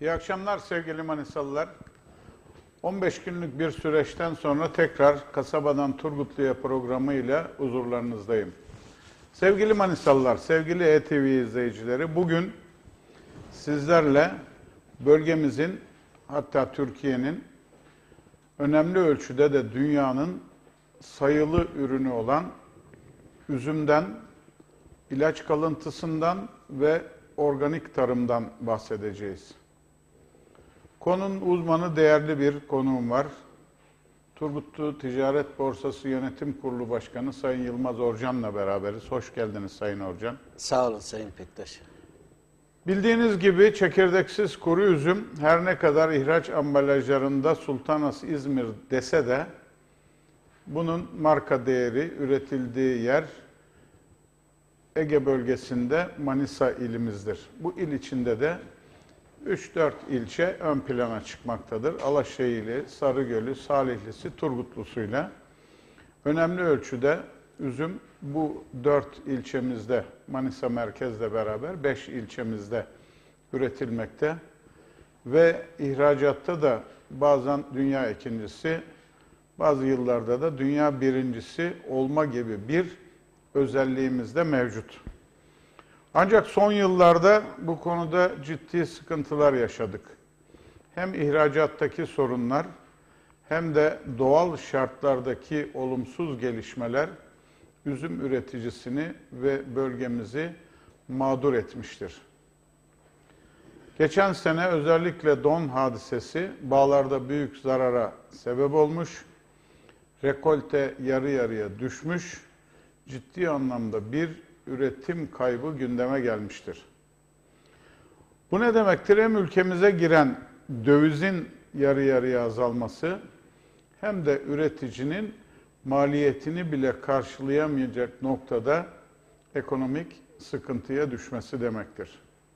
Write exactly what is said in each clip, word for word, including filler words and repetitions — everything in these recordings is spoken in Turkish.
İyi akşamlar sevgili Manisalılar. on beş günlük bir süreçten sonra tekrar Kasabadan Turgutlu'ya programıyla huzurlarınızdayım. Sevgili Manisalılar, sevgili E T V izleyicileri, bugün sizlerle bölgemizin, hatta Türkiye'nin önemli ölçüde de dünyanın sayılı ürünü olan üzümden, ilaç kalıntısından ve organik tarımdan bahsedeceğiz. Konunun uzmanı, değerli bir konuğum var. Turgutlu Ticaret Borsası Yönetim Kurulu Başkanı Sayın Yılmaz Orcan'la beraberiz. Hoş geldiniz Sayın Orcan. Sağ olun Sayın Pektaş. Bildiğiniz gibi çekirdeksiz kuru üzüm her ne kadar ihraç ambalajlarında Sultanas İzmir dese de bunun marka değeri, üretildiği yer Ege bölgesinde Manisa ilimizdir. Bu il içinde de üç dört ilçe ön plana çıkmaktadır. Alaşehir'i, Sarıgöl'ü, Salihlisi, Turgutlusu'yla önemli ölçüde üzüm bu dört ilçemizde, Manisa merkezle beraber beş ilçemizde üretilmekte ve ihracatta da bazen dünya ikincisi, bazı yıllarda da dünya birincisi olma gibi bir özelliğimiz de mevcut. Ancak son yıllarda bu konuda ciddi sıkıntılar yaşadık. Hem ihracattaki sorunlar hem de doğal şartlardaki olumsuz gelişmeler üzüm üreticisini ve bölgemizi mağdur etmiştir. Geçen sene özellikle don hadisesi bağlarda büyük zarara sebep olmuş, rekolte yarı yarıya düşmüş, ciddi anlamda bir üretim kaybı gündeme gelmiştir. Bu ne demektir? Hem ülkemize giren dövizin yarı yarıya azalması hem de üreticinin maliyetini bile karşılayamayacak noktada ekonomik sıkıntıya düşmesi demektir.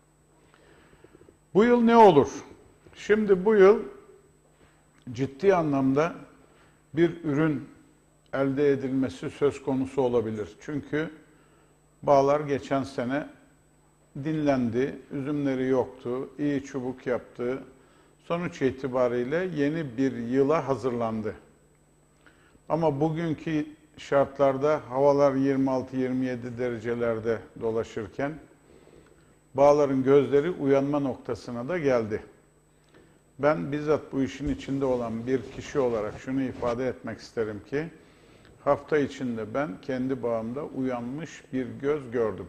Bu yıl ne olur? Şimdi bu yıl ciddi anlamda bir ürün elde edilmesi söz konusu olabilir. Çünkü bağlar geçen sene dinlendi, üzümleri yoktu, iyi çubuk yaptı. Sonuç itibariyle yeni bir yıla hazırlandı. Ama bugünkü şartlarda havalar yirmi altı yirmi yedi derecelerde dolaşırken bağların gözleri uyanma noktasına da geldi. Ben bizzat bu işin içinde olan bir kişi olarak şunu ifade etmek isterim ki, hafta içinde ben kendi bağımda uyanmış bir göz gördüm.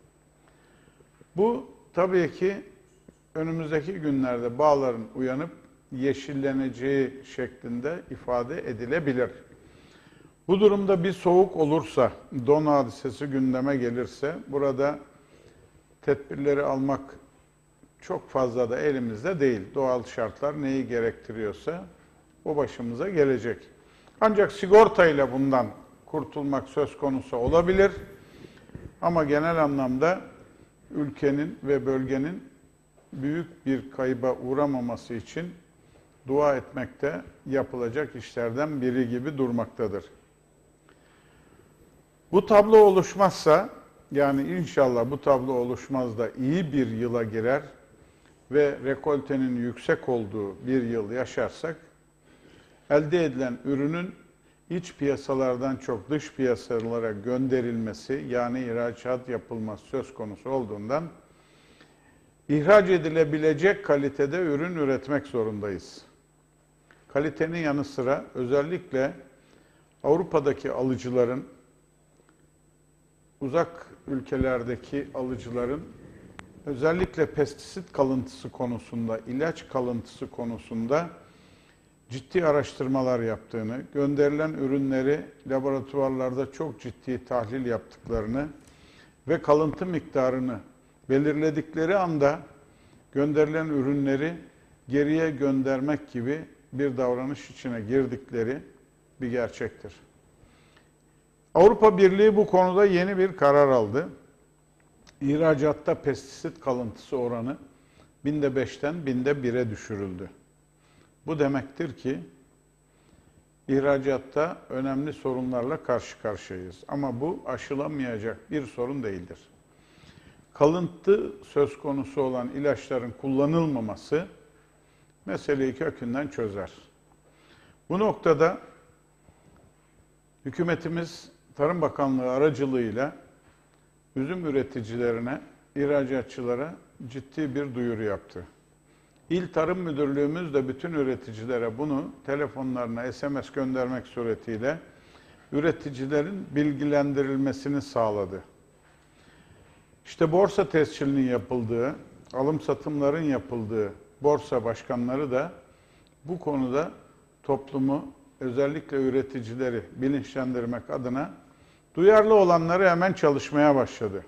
Bu tabii ki önümüzdeki günlerde bağların uyanıp yeşilleneceği şeklinde ifade edilebilir. Bu durumda bir soğuk olursa, don hadisesi gündeme gelirse, burada tedbirleri almak çok fazla da elimizde değil. Doğal şartlar neyi gerektiriyorsa o başımıza gelecek. Ancak sigortayla bundan kurtulmak söz konusu olabilir. Ama genel anlamda ülkenin ve bölgenin büyük bir kayıba uğramaması için dua etmekte yapılacak işlerden biri gibi durmaktadır. Bu tablo oluşmazsa, yani inşallah bu tablo oluşmaz da iyi bir yıla girer ve rekoltenin yüksek olduğu bir yıl yaşarsak, elde edilen ürünün iç piyasalardan çok dış piyasalara gönderilmesi, yani ihracat yapılması söz konusu olduğundan ihraç edilebilecek kalitede ürün üretmek zorundayız. Kalitenin yanı sıra özellikle Avrupa'daki alıcıların, uzak ülkelerdeki alıcıların özellikle pestisit kalıntısı konusunda, ilaç kalıntısı konusunda ciddi araştırmalar yaptığını, gönderilen ürünleri laboratuvarlarda çok ciddi tahlil yaptıklarını ve kalıntı miktarını belirledikleri anda gönderilen ürünleri geriye göndermek gibi bir davranış içine girdikleri bir gerçektir. Avrupa Birliği bu konuda yeni bir karar aldı. İhracatta pestisit kalıntısı oranı binde beşten binde bire düşürüldü. Bu demektir ki ihracatta önemli sorunlarla karşı karşıyayız. Ama bu aşılamayacak bir sorun değildir. Kalıntı söz konusu olan ilaçların kullanılmaması meseleyi kökünden çözer. Bu noktada hükümetimiz Tarım Bakanlığı aracılığıyla üzüm üreticilerine, ihracatçılara ciddi bir duyuru yaptı. İl Tarım Müdürlüğümüz de bütün üreticilere bunu telefonlarına S M S göndermek suretiyle üreticilerin bilgilendirilmesini sağladı. İşte borsa tescilinin yapıldığı, alım satımların yapıldığı borsa başkanları da bu konuda toplumu, özellikle üreticileri bilinçlendirmek adına duyarlı olanları hemen çalışmaya başladı.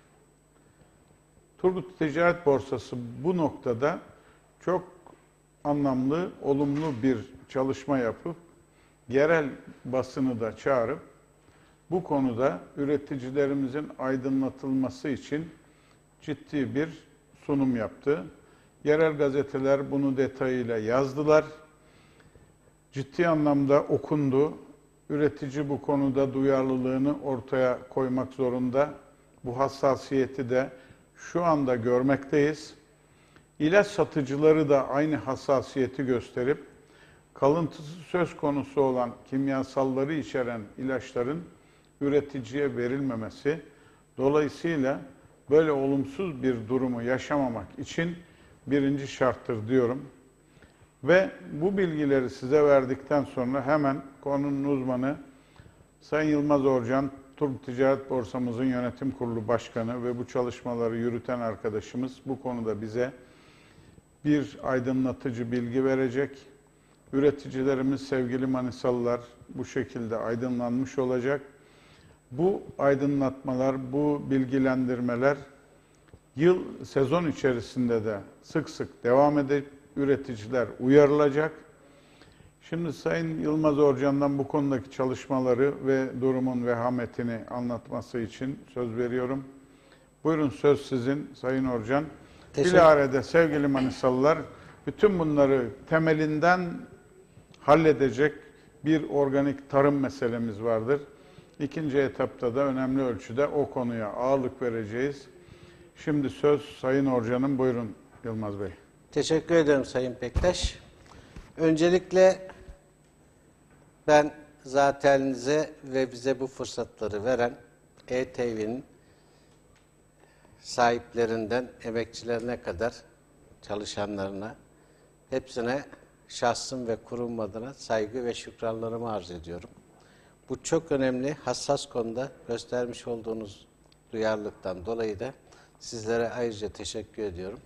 Turgut Ticaret Borsası bu noktada çok anlamlı, olumlu bir çalışma yapıp yerel basını da çağırıp bu konuda üreticilerimizin aydınlatılması için ciddi bir sunum yaptı. Yerel gazeteler bunu detayıyla yazdılar. Ciddi anlamda okundu. Üretici bu konuda duyarlılığını ortaya koymak zorunda. Bu hassasiyeti de şu anda görmekteyiz. İlaç satıcıları da aynı hassasiyeti gösterip kalıntısı söz konusu olan kimyasalları içeren ilaçların üreticiye verilmemesi, dolayısıyla böyle olumsuz bir durumu yaşamamak için birinci şarttır diyorum. Ve bu bilgileri size verdikten sonra hemen konunun uzmanı Sayın Yılmaz Orcan, Turgut Ticaret Borsamızın Yönetim Kurulu Başkanı ve bu çalışmaları yürüten arkadaşımız bu konuda bize bir aydınlatıcı bilgi verecek. Üreticilerimiz, sevgili Manisalılar bu şekilde aydınlanmış olacak. Bu aydınlatmalar, bu bilgilendirmeler yıl sezon içerisinde de sık sık devam edip üreticiler uyarılacak. Şimdi Sayın Yılmaz Orcan'dan bu konudaki çalışmaları ve durumun vehametini anlatması için söz veriyorum. Buyurun, söz sizin Sayın Orcan. Bilare'de sevgili Manisalılar bütün bunları temelinden halledecek bir organik tarım meselemiz vardır. İkinci etapta da önemli ölçüde o konuya ağırlık vereceğiz. Şimdi söz Sayın Orcan'ın. Buyurun Yılmaz Bey. Teşekkür ederim Sayın Bektaş. Öncelikle ben zateninize ve bize bu fırsatları veren E T V'nin sahiplerinden emekçilerine kadar çalışanlarına, hepsine şahsım ve kurum adına saygı ve şükranlarımı arz ediyorum. Bu çok önemli, hassas konuda göstermiş olduğunuz duyarlılıktan dolayı da sizlere ayrıca teşekkür ediyorum.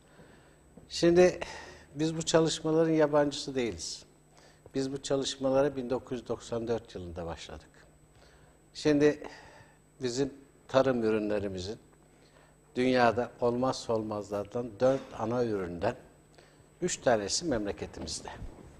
Şimdi biz bu çalışmaların yabancısı değiliz. Biz bu çalışmalara bin dokuz yüz doksan dört yılında başladık. Şimdi bizim tarım ürünlerimizin dünyada olmazsa olmazlardan dört ana üründen üç tanesi memleketimizde.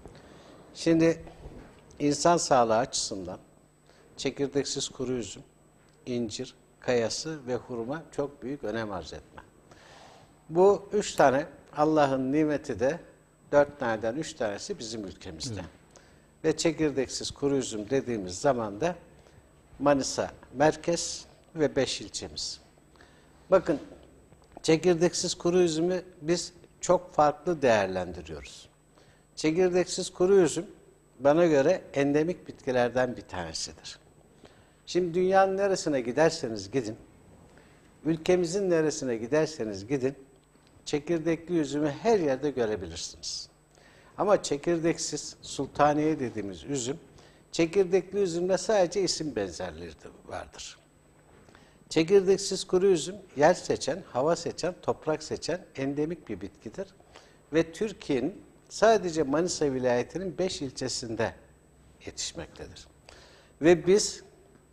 Şimdi insan sağlığı açısından çekirdeksiz kuru üzüm, incir, kayası ve hurma çok büyük önem arz etme. Bu üç tane Allah'ın nimeti de dört taneden üç tanesi bizim ülkemizde. Hı. Ve çekirdeksiz kuru üzüm dediğimiz zaman da Manisa merkez ve beş ilçemiz. Bakın, çekirdeksiz kuru üzümü biz çok farklı değerlendiriyoruz. Çekirdeksiz kuru üzüm bana göre endemik bitkilerden bir tanesidir. Şimdi dünyanın neresine giderseniz gidin, ülkemizin neresine giderseniz gidin, çekirdekli üzümü her yerde görebilirsiniz. Ama çekirdeksiz, sultaniye dediğimiz üzüm, çekirdekli üzümle sadece isim benzerliği vardır. Çekirdeksiz kuru üzüm yer seçen, hava seçen, toprak seçen endemik bir bitkidir. Ve Türkiye'nin sadece Manisa vilayetinin beş ilçesinde yetişmektedir. Ve biz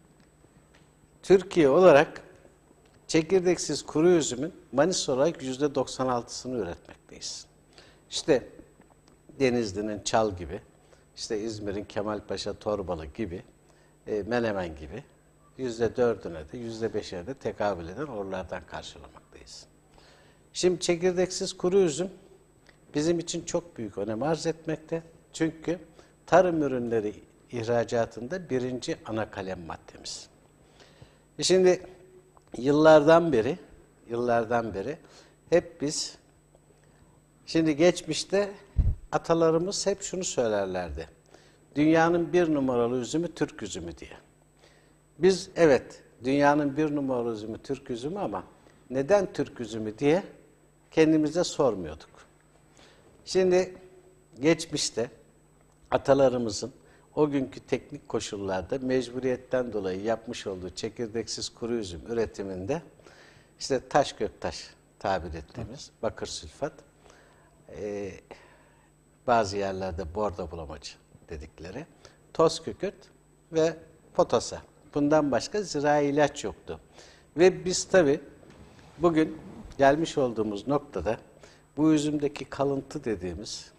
Türkiye olarak çekirdeksiz kuru üzümün Manisa olarak yüzde doksan altısını üretmekteyiz. İşte Denizli'nin Çal gibi, işte İzmir'in Kemalpaşa Torbalı gibi, e, Menemen gibi yüzde dördüne de yüzde beşine de tekabül eden oralardan karşılamaktayız. Şimdi çekirdeksiz kuru üzüm bizim için çok büyük önem arz etmekte. Çünkü tarım ürünleri ihracatında birinci ana kalem maddemiz. E şimdi yıllardan beri, yıllardan beri hep biz, şimdi geçmişte atalarımız hep şunu söylerlerdi. Dünyanın bir numaralı üzümü Türk üzümü diye. Biz evet dünyanın bir numaralı üzümü Türk üzümü ama neden Türk üzümü diye kendimize sormuyorduk. Şimdi geçmişte atalarımızın o günkü teknik koşullarda mecburiyetten dolayı yapmış olduğu çekirdeksiz kuru üzüm üretiminde işte taş göktaş tabir ettiğimiz bakır sülfat, e, bazı yerlerde bordo bulamacı dedikleri, toz kükürt ve potasa. Bundan başka zirai ilaç yoktu. Ve biz tabii bugün gelmiş olduğumuz noktada bu üzümdeki kalıntı dediğimiz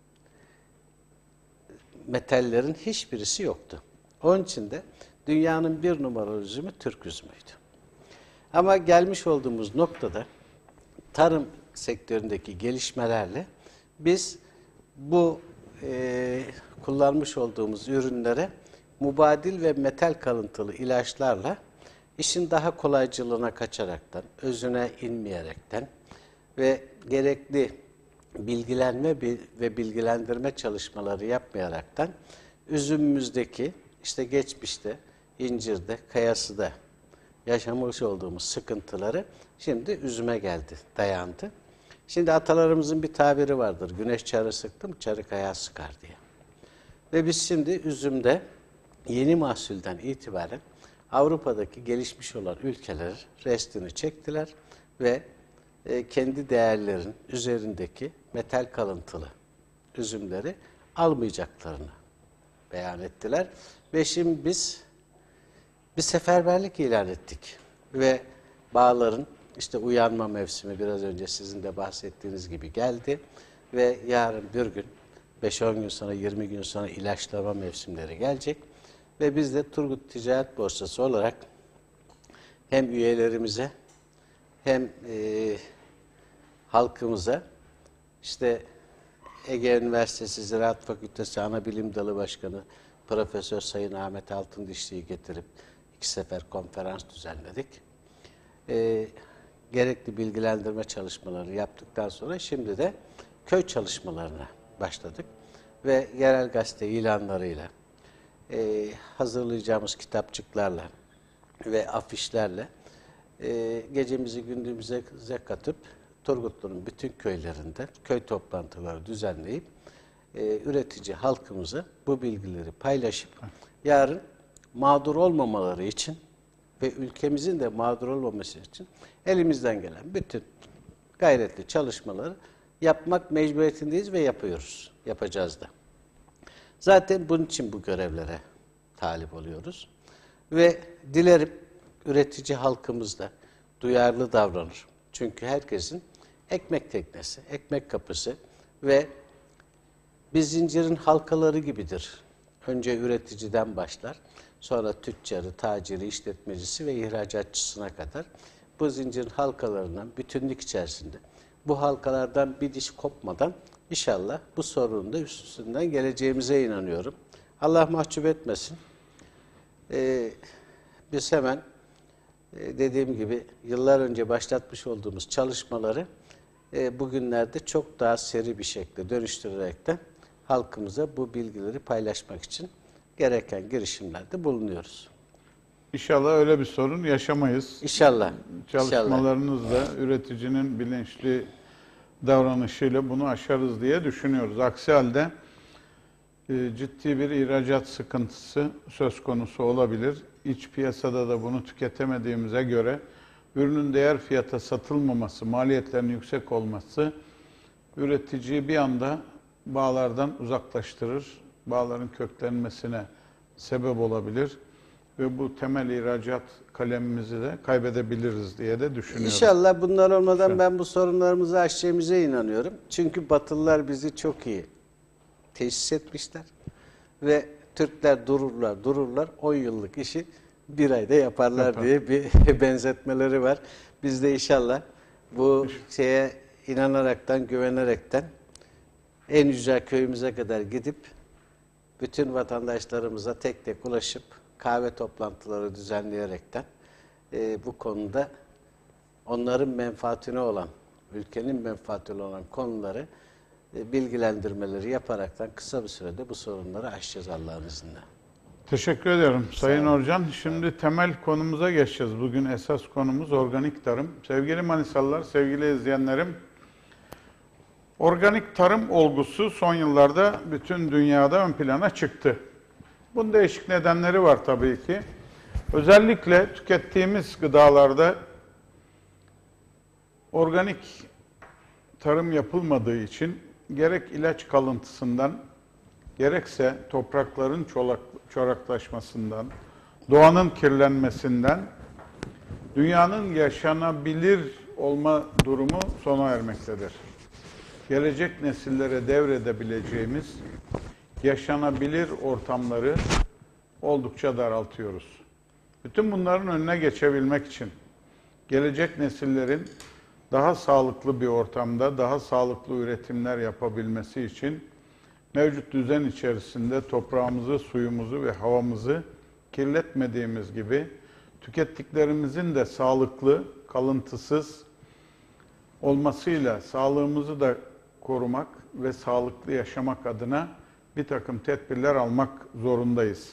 metallerin hiçbirisi yoktu. Onun için de dünyanın bir numaralı üzümü Türk üzümüydü. Ama gelmiş olduğumuz noktada tarım sektöründeki gelişmelerle biz bu e, kullanmış olduğumuz ürünlere mubadil ve metal kalıntılı ilaçlarla işin daha kolaycılığına kaçaraktan, özüne inmeyerekten ve gerekli bilgilenme ve bilgilendirme çalışmaları yapmayaraktan üzümümüzdeki işte geçmişte, incirde, kayasıda yaşamış olduğumuz sıkıntıları şimdi üzüme geldi, dayandı. Şimdi atalarımızın bir tabiri vardır. Güneş çarı sıktı mı çarı kaya sıkar diye. Ve biz şimdi üzümde yeni mahsulden itibaren Avrupa'daki gelişmiş olan ülkeler restini çektiler ve e, kendi değerlerin üzerindeki metal kalıntılı üzümleri almayacaklarını beyan ettiler. Ve şimdi biz bir seferberlik ilan ettik ve bağların işte uyanma mevsimi biraz önce sizin de bahsettiğiniz gibi geldi ve yarın bir gün beş on gün sonra yirmi gün sonra ilaçlama mevsimleri gelecek ve biz de Turgut Ticaret Borsası olarak hem üyelerimize hem e, halkımıza işte Ege Üniversitesi Ziraat Fakültesi Anabilim Dalı Başkanı Profesör Sayın Ahmet Altındişli'yi getirip iki sefer konferans düzenledik. E, gerekli bilgilendirme çalışmaları yaptıktan sonra şimdi de köy çalışmalarına başladık. Ve yerel gazete ilanlarıyla, e, hazırlayacağımız kitapçıklarla ve afişlerle e, gecemizi gündüzümüze katıp Turgutlu'nun bütün köylerinde köy toplantıları düzenleyip e, üretici halkımıza bu bilgileri paylaşıp yarın mağdur olmamaları için ve ülkemizin de mağdur olmaması için elimizden gelen bütün gayretli çalışmaları yapmak mecburiyetindeyiz ve yapıyoruz. Yapacağız da. Zaten bunun için bu görevlere talip oluyoruz. Ve dilerim üretici halkımız da duyarlı davranır. Çünkü herkesin ekmek teknesi, ekmek kapısı ve bir zincirin halkaları gibidir. Önce üreticiden başlar, sonra tüccarı, taciri, işletmecisi ve ihracatçısına kadar bu zincirin halkalarından bütünlük içerisinde bu halkalardan bir diş kopmadan inşallah bu sorunun da üstünden geleceğimize inanıyorum. Allah mahcup etmesin. Ee, biz hemen e, dediğim gibi yıllar önce başlatmış olduğumuz çalışmaları e, bugünlerde çok daha seri bir şekilde dönüştürerekten halkımıza bu bilgileri paylaşmak için gereken girişimlerde bulunuyoruz. İnşallah öyle bir sorun yaşamayız. İnşallah. Çalışmalarınızla üreticinin bilinçli davranışıyla bunu aşarız diye düşünüyoruz. Aksi halde e, ciddi bir ihracat sıkıntısı söz konusu olabilir. İç piyasada da bunu tüketemediğimize göre ürünün değer fiyata satılmaması, maliyetlerin yüksek olması üreticiyi bir anda bağlardan uzaklaştırır. Bağların köklenmesine sebep olabilir. Ve bu temel ihracat kalemimizi de kaybedebiliriz diye de düşünüyorum. İnşallah bunlar olmadan ben bu sorunlarımızı aşacağımıza inanıyorum. Çünkü Batılılar bizi çok iyi teşhis etmişler. Ve Türkler dururlar, dururlar. on yıllık işi bir ayda yaparlar Yapar. diye bir benzetmeleri var. Biz de inşallah bu şeye inanaraktan, güvenerekten en ücra köyümüze kadar gidip bütün vatandaşlarımıza tek tek ulaşıp kahve toplantıları düzenleyerekten e, bu konuda onların menfaatine olan, ülkenin menfaatine olan konuları e, bilgilendirmeleri yaparaktan kısa bir sürede bu sorunları aşacağız Allah'ın izniyle. Teşekkür ederim Sayın Orcan. Şimdi temel konumuza geçeceğiz. Bugün esas konumuz organik tarım. Sevgili Manisalılar, sevgili izleyenlerim, organik tarım olgusu son yıllarda bütün dünyada ön plana çıktı. Bunun değişik nedenleri var tabii ki. Özellikle tükettiğimiz gıdalarda organik tarım yapılmadığı için gerek ilaç kalıntısından, gerekse toprakların çolak, çoraklaşmasından, doğanın kirlenmesinden, dünyanın yaşanabilir olma durumu sona ermektedir. Gelecek nesillere devredebileceğimiz yaşanabilir ortamları oldukça daraltıyoruz. Bütün bunların önüne geçebilmek için gelecek nesillerin daha sağlıklı bir ortamda, daha sağlıklı üretimler yapabilmesi için mevcut düzen içerisinde toprağımızı, suyumuzu ve havamızı kirletmediğimiz gibi tükettiklerimizin de sağlıklı, kalıntısız olmasıyla sağlığımızı da korumak ve sağlıklı yaşamak adına bir takım tedbirler almak zorundayız.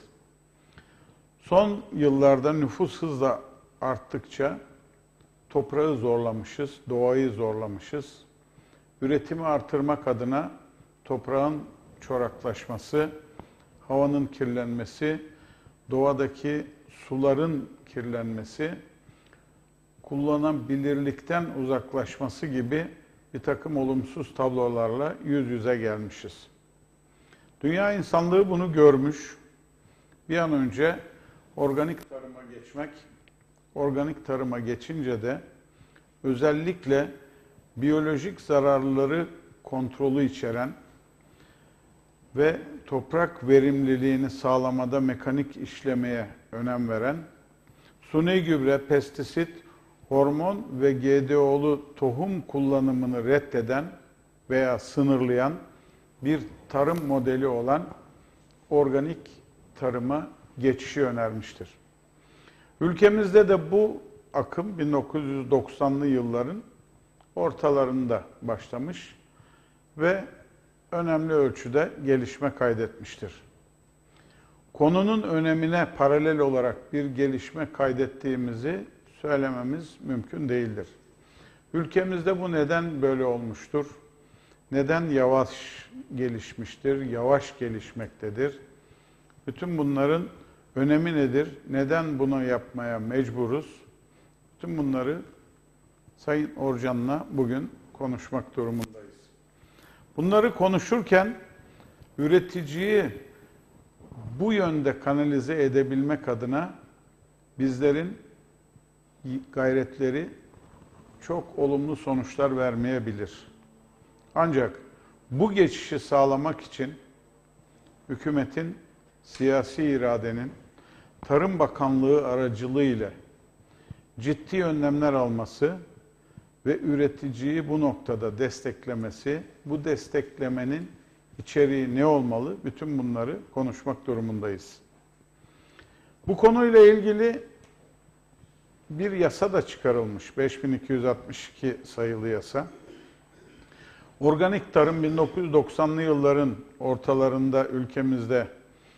Son yıllarda nüfus hızla arttıkça toprağı zorlamışız, doğayı zorlamışız. Üretimi artırmak adına toprağın çoraklaşması, havanın kirlenmesi, doğadaki suların kirlenmesi, kullanabilirlikten uzaklaşması gibi bir takım olumsuz tablolarla yüz yüze gelmişiz. Dünya insanlığı bunu görmüş. Bir an önce organik tarıma geçmek, organik tarıma geçince de özellikle biyolojik zararları kontrolü içeren ve toprak verimliliğini sağlamada mekanik işlemeye önem veren, suni gübre, pestisit, hormon ve G D O'lu tohum kullanımını reddeden veya sınırlayan bir tarım modeli olan organik tarıma geçişi önermiştir. Ülkemizde de bu akım bin dokuz yüz doksanlı yılların ortalarında başlamış ve önemli ölçüde gelişme kaydetmiştir. Konunun önemine paralel olarak bir gelişme kaydettiğimizi söylememiz mümkün değildir. Ülkemizde bu neden böyle olmuştur? Neden yavaş gelişmiştir, yavaş gelişmektedir? Bütün bunların önemi nedir? Neden bunu yapmaya mecburuz? Bütün bunları Sayın Orcan'la bugün konuşmak durumundayız. Bunları konuşurken üreticiyi bu yönde kanalize edebilmek adına bizlerin gayretleri çok olumlu sonuçlar vermeyebilir. Ancak bu geçişi sağlamak için hükümetin, siyasi iradenin Tarım Bakanlığı aracılığıyla ciddi önlemler alması ve üreticiyi bu noktada desteklemesi, bu desteklemenin içeriği ne olmalı? Bütün bunları konuşmak durumundayız. Bu konuyla ilgili bir yasa da çıkarılmış, beş bin iki yüz altmış iki sayılı yasa. Organik tarım bin dokuz yüz doksanlı yılların ortalarında ülkemizde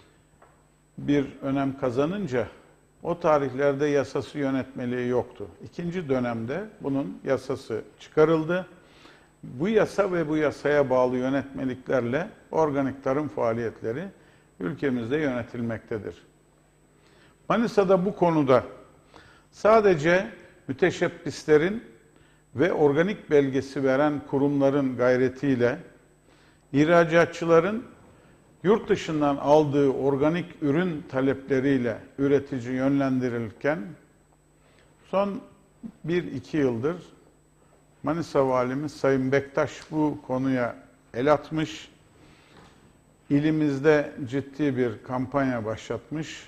bir önem kazanınca o tarihlerde yasası yönetmeliği yoktu. İkinci dönemde bunun yasası çıkarıldı. Bu yasa ve bu yasaya bağlı yönetmeliklerle organik tarım faaliyetleri ülkemizde yönetilmektedir. Manisa'da bu konuda sadece müteşebbislerin ve organik belgesi veren kurumların gayretiyle ihracatçıların yurt dışından aldığı organik ürün talepleriyle üretici yönlendirilirken son bir iki yıldır Manisa Valimiz Sayın Bektaş bu konuya el atmış, ilimizde ciddi bir kampanya başlatmış.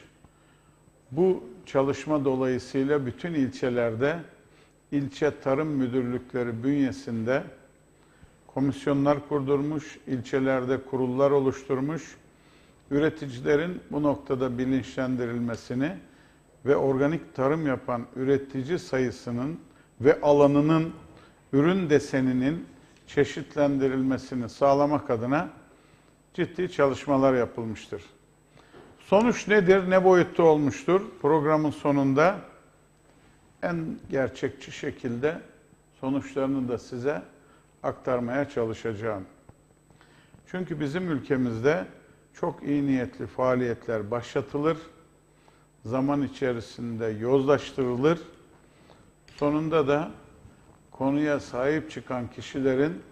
Bu çalışma dolayısıyla bütün ilçelerde ilçe tarım müdürlükleri bünyesinde komisyonlar kurdurmuş, ilçelerde kurullar oluşturmuş, üreticilerin bu noktada bilinçlendirilmesini ve organik tarım yapan üretici sayısının ve alanının, ürün deseninin, çeşitlendirilmesini sağlamak adına ciddi çalışmalar yapılmıştır. Sonuç nedir, ne boyutta olmuştur? Programın sonunda en gerçekçi şekilde sonuçlarını da size aktarmaya çalışacağım. Çünkü bizim ülkemizde çok iyi niyetli faaliyetler başlatılır, zaman içerisinde yozlaştırılır, sonunda da konuya sahip çıkan kişilerin,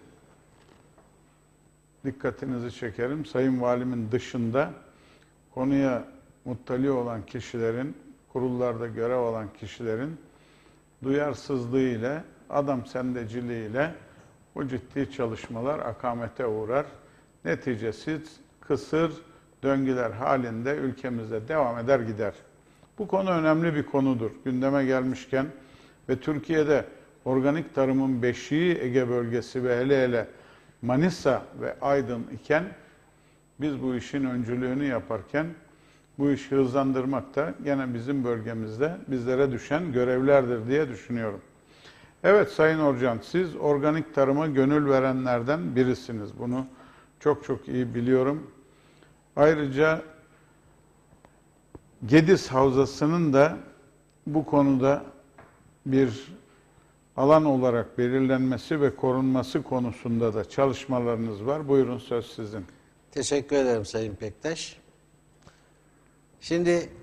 dikkatinizi çekerim, Sayın Valimin dışında konuya muttali olan kişilerin, kurullarda görev alan kişilerin duyarsızlığı ile, adam sendeciliği ile bu ciddi çalışmalar akamete uğrar. Neticesi kısır döngüler halinde ülkemizde devam eder gider. Bu konu önemli bir konudur. Gündeme gelmişken ve Türkiye'de organik tarımın beşiği Ege bölgesi ve hele hele Manisa ve Aydın iken biz bu işin öncülüğünü yaparken bu işi hızlandırmak da gene bizim bölgemizde bizlere düşen görevlerdir diye düşünüyorum. Evet Sayın Orcan, siz organik tarıma gönül verenlerden birisiniz. Bunu çok çok iyi biliyorum. Ayrıca Gediz Havzası'nın da bu konuda bir alan olarak belirlenmesi ve korunması konusunda da çalışmalarınız var. Buyurun, söz sizin. Teşekkür ederim Sayın Pektaş. Şimdi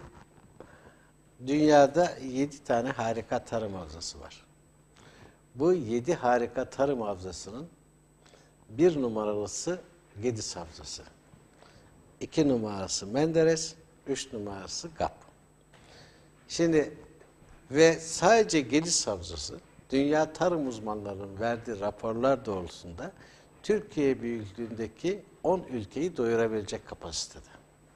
dünyada yedi tane harika tarım havzası var. Bu yedi harika tarım havzasının bir numaralısı Gediz Havzası. iki numarası Menderes, üç numarası Gap. Şimdi ve sadece Gediz Havzası dünya tarım uzmanlarının verdiği raporlar doğrultusunda Türkiye büyüklüğündeki on ülkeyi doyurabilecek kapasitede.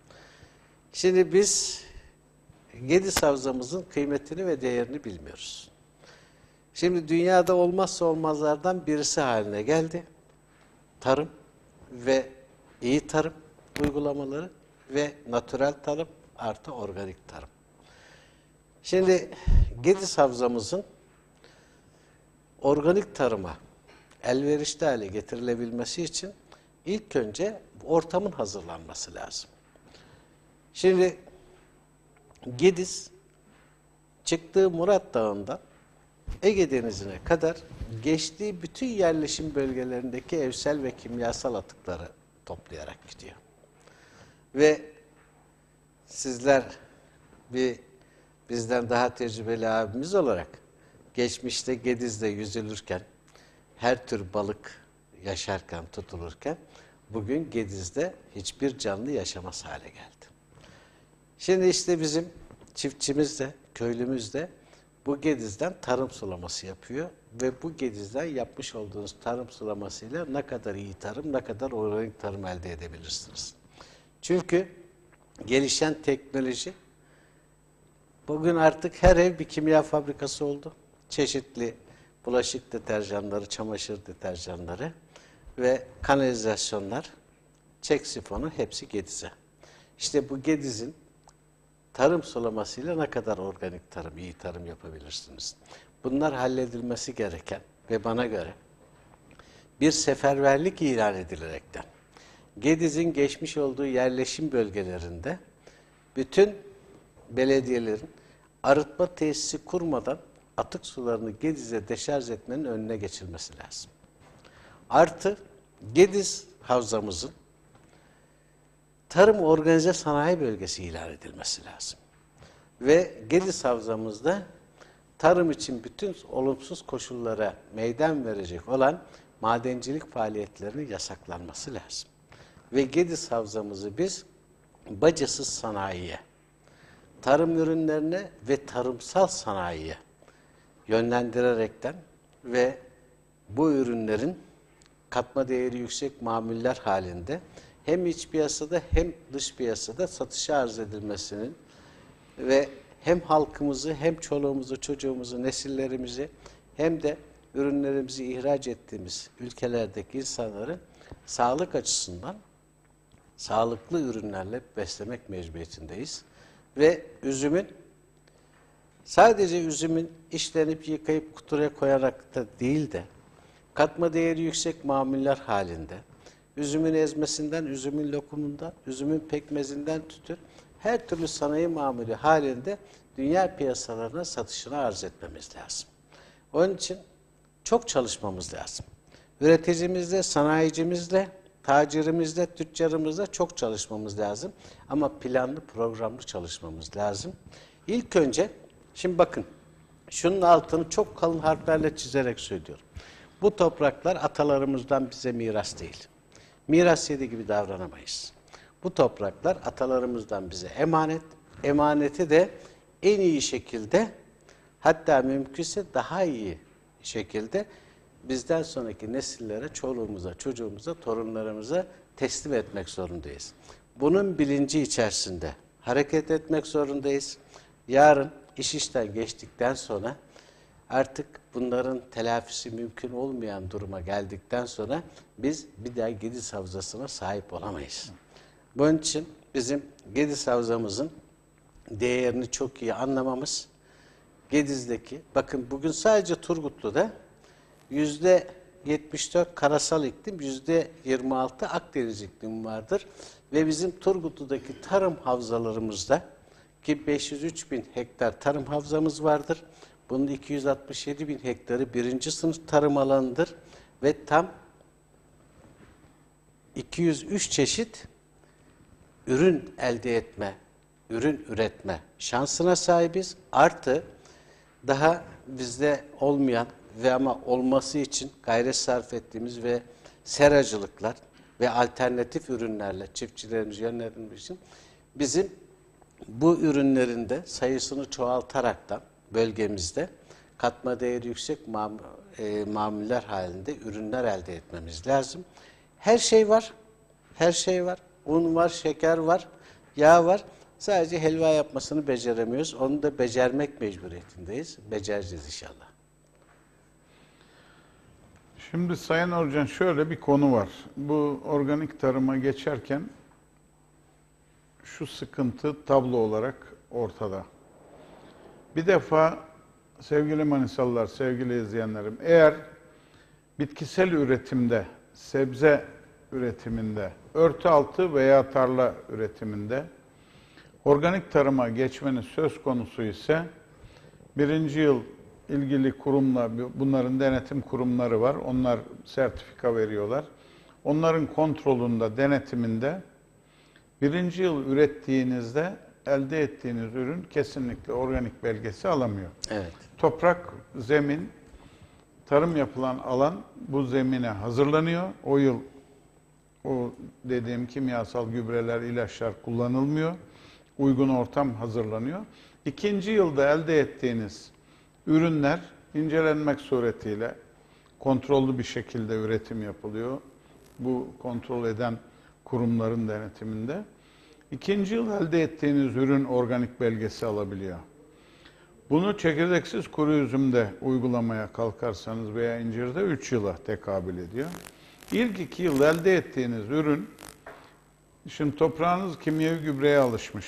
Şimdi biz Gediz Havzamızın kıymetini ve değerini bilmiyoruz. Şimdi dünyada olmazsa olmazlardan birisi haline geldi. Tarım ve iyi tarım uygulamaları ve natürel tarım artı organik tarım. Şimdi Gediz Havzamızın organik tarıma elverişli hale getirilebilmesi için ilk önce ortamın hazırlanması lazım. Şimdi Gediz çıktığı Murat Dağı'ndan Ege Denizi'ne kadar geçtiği bütün yerleşim bölgelerindeki evsel ve kimyasal atıkları toplayarak gidiyor. Ve sizler bir bizden daha tecrübeli abimiz olarak geçmişte Gediz'de yüzülürken, her tür balık yaşarken, tutulurken bugün Gediz'de hiçbir canlı yaşamaz hale geldi. Şimdi işte bizim çiftçimiz de, köylümüz de bu Gediz'den tarım sulaması yapıyor ve bu Gediz'den yapmış olduğunuz tarım sulamasıyla ne kadar iyi tarım, ne kadar organik tarım elde edebilirsiniz. Çünkü gelişen teknoloji, bugün artık her ev bir kimya fabrikası oldu. Çeşitli bulaşık deterjanları, çamaşır deterjanları ve kanalizasyonlar, çek sifonu hepsi Gediz'e. İşte bu Gediz'in tarım sulamasıyla ne kadar organik tarım, iyi tarım yapabilirsiniz. Bunlar halledilmesi gereken ve bana göre bir seferberlik ilan edilerekten Gediz'in geçmiş olduğu yerleşim bölgelerinde bütün belediyelerin arıtma tesisi kurmadan atık sularını Gediz'e deşarj etmenin önüne geçilmesi lazım. Artı Gediz Havzamızın tarım organize sanayi bölgesi ilan edilmesi lazım. Ve Gediz Havzamızda tarım için bütün olumsuz koşullara meydan verecek olan madencilik faaliyetlerinin yasaklanması lazım. Ve Gediz Havzamızı biz bacasız sanayiye, tarım ürünlerine ve tarımsal sanayiye yönlendirerekten ve bu ürünlerin katma değeri yüksek mamuller halinde hem iç piyasada hem dış piyasada satışa arz edilmesinin ve hem halkımızı hem çoluğumuzu, çocuğumuzu, nesillerimizi hem de ürünlerimizi ihraç ettiğimiz ülkelerdeki insanları sağlık açısından sağlıklı ürünlerle beslemek mecburiyetindeyiz. Ve üzümün sadece üzümün işlenip yıkayıp kutuya koyarak da değil de katma değeri yüksek mamuller halinde, üzümün ezmesinden, üzümün lokumundan, üzümün pekmezinden tutun, her türlü sanayi mamulü halinde dünya piyasalarına satışını arz etmemiz lazım. Onun için çok çalışmamız lazım. Üreticimizle, sanayicimizle, tacirimizle, tüccarımızla çok çalışmamız lazım. Ama planlı, programlı çalışmamız lazım. İlk önce, şimdi bakın, şunun altını çok kalın harflerle çizerek söylüyorum. Bu topraklar atalarımızdan bize miras değil. Miras yedi gibi davranamayız. Bu topraklar atalarımızdan bize emanet. Emaneti de en iyi şekilde, hatta mümkünse daha iyi şekilde bizden sonraki nesillere, çoluğumuza, çocuğumuza, torunlarımıza teslim etmek zorundayız. Bunun bilinci içerisinde hareket etmek zorundayız. Yarın iş işten geçtikten sonra artık bunların telafisi mümkün olmayan duruma geldikten sonra biz bir daha Gediz Havzası'na sahip olamayız. Bunun için bizim Gediz Havzamızın değerini çok iyi anlamamız, Gediz'deki, bakın bugün sadece Turgutlu'da yüzde yetmiş dört karasal iklim, yüzde yirmi altı Akdeniz iklimi vardır. Ve bizim Turgutlu'daki tarım havzalarımızda ki beş yüz üç bin hektar tarım havzamız vardır. Bunun iki yüz altmış yedi bin hektarı birinci sınıf tarım alanıdır. Ve tam iki yüz üç çeşit ürün elde etme, ürün üretme şansına sahibiz. Artı daha bizde olmayan ve ama olması için gayret sarf ettiğimiz ve seracılıklar ve alternatif ürünlerle çiftçilerimizi yönlendirmek için bizim bu ürünlerin de sayısını çoğaltaraktan bölgemizde katma değeri yüksek mam e, mamuller halinde ürünler elde etmemiz lazım. Her şey var, her şey var. Un var, şeker var, yağ var. Sadece helva yapmasını beceremiyoruz. Onu da becermek mecburiyetindeyiz. Becereceğiz inşallah. Şimdi Sayın Orcan, şöyle bir konu var. Bu organik tarıma geçerken şu sıkıntı tablo olarak ortada. Bir defa sevgili Manisalılar, sevgili izleyenlerim, eğer bitkisel üretimde, sebze üretiminde, örtü altı veya tarla üretiminde organik tarıma geçmeniz söz konusu ise birinci yıl ilgili kurumla, bunların denetim kurumları var. Onlar sertifika veriyorlar. Onların kontrolünde, denetiminde birinci yıl ürettiğinizde elde ettiğiniz ürün kesinlikle organik belgesi alamıyor. Evet. Toprak, zemin, tarım yapılan alan bu zemine hazırlanıyor. O yıl o dediğim kimyasal gübreler, ilaçlar kullanılmıyor. Uygun ortam hazırlanıyor. İkinci yılda elde ettiğiniz ürünler incelenmek suretiyle kontrollü bir şekilde üretim yapılıyor. Bu kontrol eden kurumların denetiminde. İkinci yıl elde ettiğiniz ürün organik belgesi alabiliyor. Bunu çekirdeksiz kuru üzümde uygulamaya kalkarsanız veya incirde üç yıla tekabül ediyor. İlk iki yıl elde ettiğiniz ürün, şimdi toprağınız kimyevi gübreye alışmış.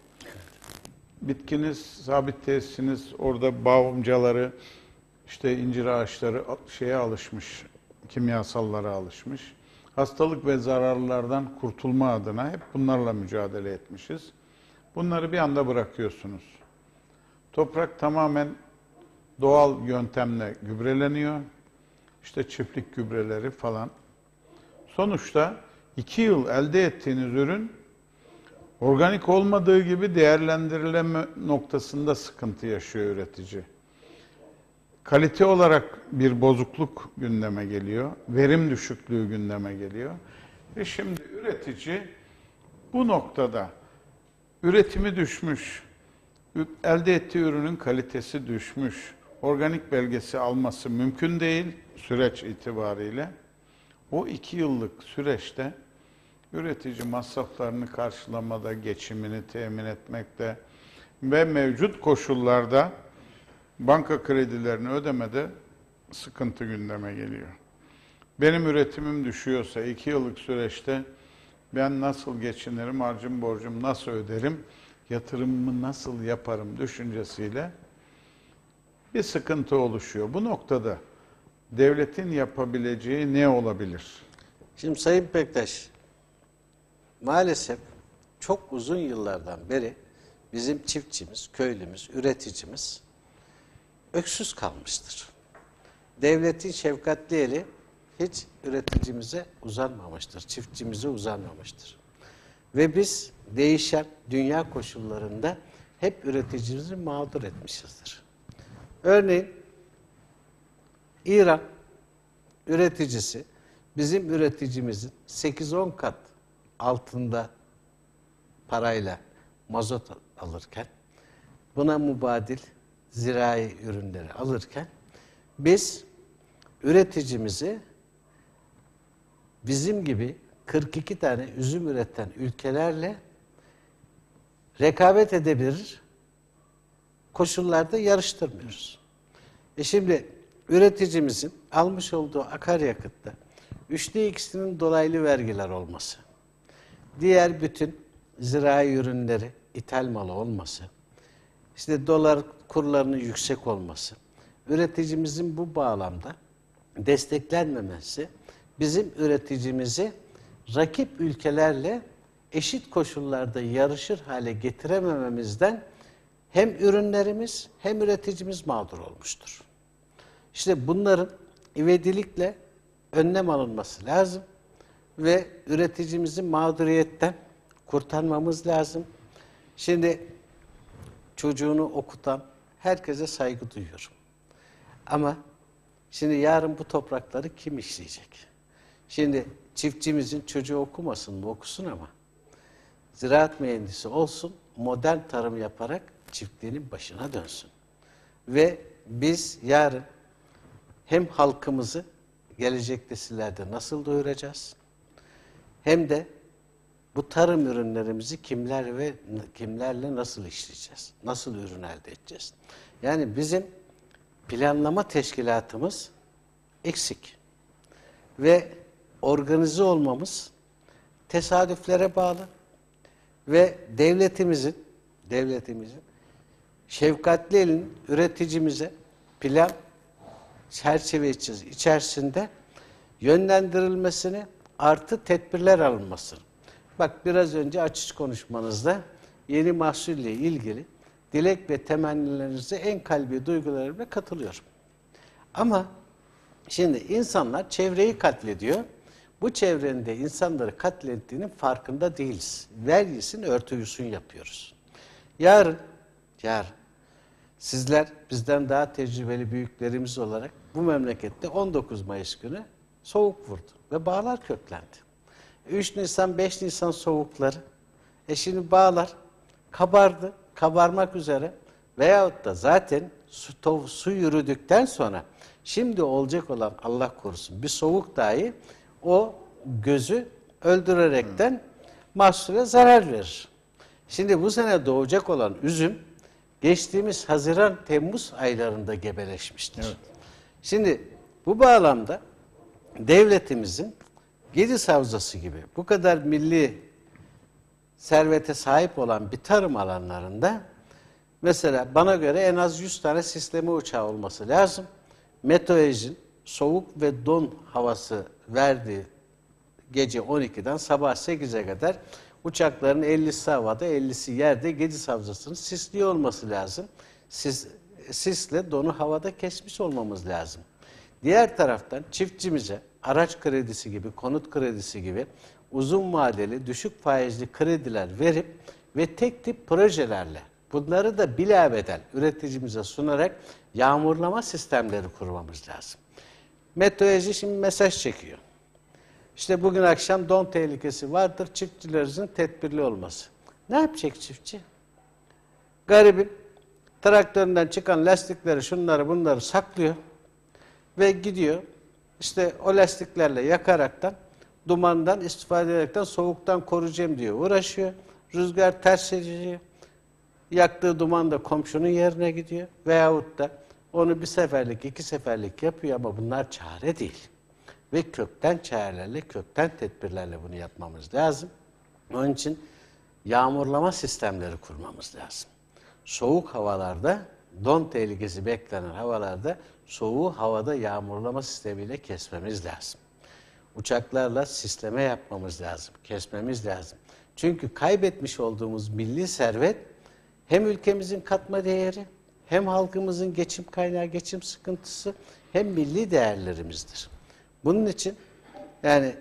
Bitkiniz, sabit tesisiniz, orada bağımcaları, işte incir ağaçları şeye alışmış, kimyasallara alışmış. Hastalık ve zararlardan kurtulma adına hep bunlarla mücadele etmişiz. Bunları bir anda bırakıyorsunuz. Toprak tamamen doğal yöntemle gübreleniyor. İşte çiftlik gübreleri falan. Sonuçta iki yıl elde ettiğiniz ürün organik olmadığı gibi değerlendirileme noktasında sıkıntı yaşıyor üretici. Kalite olarak bir bozukluk gündeme geliyor. Verim düşüklüğü gündeme geliyor. Ve şimdi üretici bu noktada üretimi düşmüş, elde ettiği ürünün kalitesi düşmüş, organik belgesi alması mümkün değil süreç itibariyle. O iki yıllık süreçte üretici masraflarını karşılamada, geçimini temin etmekte ve mevcut koşullarda banka kredilerini ödemede sıkıntı gündeme geliyor. Benim üretimim düşüyorsa iki yıllık süreçte ben nasıl geçinirim, harcım borcum nasıl öderim, yatırımımı nasıl yaparım düşüncesiyle bir sıkıntı oluşuyor. Bu noktada devletin yapabileceği ne olabilir? Şimdi Sayın Pektaş, maalesef çok uzun yıllardan beri bizim çiftçimiz, köylümüz, üreticimiz öksüz kalmıştır. Devletin şefkatli eli hiç üreticimize uzanmamıştır, çiftçimize uzanmamıştır. Ve biz değişen dünya koşullarında hep üreticimizi mağdur etmişizdir. Örneğin İran üreticisi bizim üreticimizin sekiz on kat altında parayla mazot alırken, buna mubadil zirai ürünleri alırken, biz üreticimizi bizim gibi kırk iki tane üzüm üreten ülkelerle rekabet edebilir koşullarda yarıştırmıyoruz. E şimdi üreticimizin almış olduğu akaryakıtta üçte ikisinin dolaylı vergiler olması, diğer bütün zirai ürünleri ithal malı olması, işte dolar kurlarının yüksek olması, üreticimizin bu bağlamda desteklenmemesi bizim üreticimizi rakip ülkelerle eşit koşullarda yarışır hale getiremememizden hem ürünlerimiz hem üreticimiz mağdur olmuştur. İşte bunların ivedilikle önlem alınması lazım ve üreticimizi mağduriyetten kurtarmamız lazım. Şimdi çocuğunu okutan herkese saygı duyuyorum. Ama şimdi yarın bu toprakları kim işleyecek? Şimdi çiftçimizin çocuğu okumasın mı? Okusun ama ziraat mühendisi olsun, modern tarım yaparak çiftliğinin başına dönsün. Ve biz yarın hem halkımızı gelecek nesillerde nasıl doyuracağız, hem de bu tarım ürünlerimizi kimler ve kimlerle nasıl işleyeceğiz, nasıl ürün elde edeceğiz? Yani bizim planlama teşkilatımız eksik ve organize olmamız tesadüflere bağlı ve devletimizin devletimizin şefkatli elinin üreticimize plan çerçeve içerisinde yönlendirilmesini artı tedbirler alınmasını. Bak biraz önce açış konuşmanızda yeni mahsulle ilgili dilek ve temennilerinize en kalbi duygularımla katılıyorum. Ama şimdi insanlar çevreyi katlediyor. Bu çevrenin de insanları katlettiğinin farkında değiliz. Vergisini örtüsünü yapıyoruz. Yarın, yarın sizler bizden daha tecrübeli büyüklerimiz olarak bu memlekette on dokuz Mayıs günü soğuk vurdu ve bağlar köklendi. üç Nisan, beş Nisan soğukları, e şimdi bağlar kabardı, kabarmak üzere veyahut da zaten su, su yürüdükten sonra şimdi olacak olan Allah korusun bir soğuk dahi o gözü öldürerekten mahsule zarar verir. Şimdi bu sene doğacak olan üzüm geçtiğimiz Haziran, Temmuz aylarında gebeleşmiştir. Evet. Şimdi bu bağlamda devletimizin Gediz Havzası gibi bu kadar milli servete sahip olan bir tarım alanlarında mesela bana göre en az yüz tane sistemi uçağı olması lazım. Meteorolojinin soğuk ve don havası verdiği gece on ikiden sabah sekize kadar uçakların ellisi havada, ellisi yerde Gediz Havzası'nın sisli olması lazım. Sis, sisle donu havada kesmiş olmamız lazım. Diğer taraftan çiftçimize araç kredisi gibi, konut kredisi gibi uzun vadeli, düşük faizli krediler verip ve tek tip projelerle bunları da bilabeden üreticimize sunarak yağmurlama sistemleri kurmamız lazım. Meteoroloji şimdi mesaj çekiyor. İşte bugün akşam don tehlikesi vardır, çiftçilerimizin tedbirli olması. Ne yapacak çiftçi? Garibim traktöründen çıkan lastikleri, şunları bunları saklıyor ve gidiyor. İşte o lastiklerle yakaraktan, dumandan istifade ederekten soğuktan koruyacağım diyor, uğraşıyor. Rüzgar ters ediyor. Yaktığı duman da komşunun yerine gidiyor. Veyahut da onu bir seferlik, iki seferlik yapıyor ama bunlar çare değil. Ve kökten çarelerle, kökten tedbirlerle bunu yapmamız lazım. Onun için yağmurlama sistemleri kurmamız lazım. Soğuk havalarda, don tehlikesi beklenen havalarda soğuğu havada yağmurlama sistemiyle kesmemiz lazım. Uçaklarla sisleme yapmamız lazım, kesmemiz lazım. Çünkü kaybetmiş olduğumuz milli servet hem ülkemizin katma değeri, hem halkımızın geçim kaynağı, geçim sıkıntısı, hem milli değerlerimizdir. Bunun için yani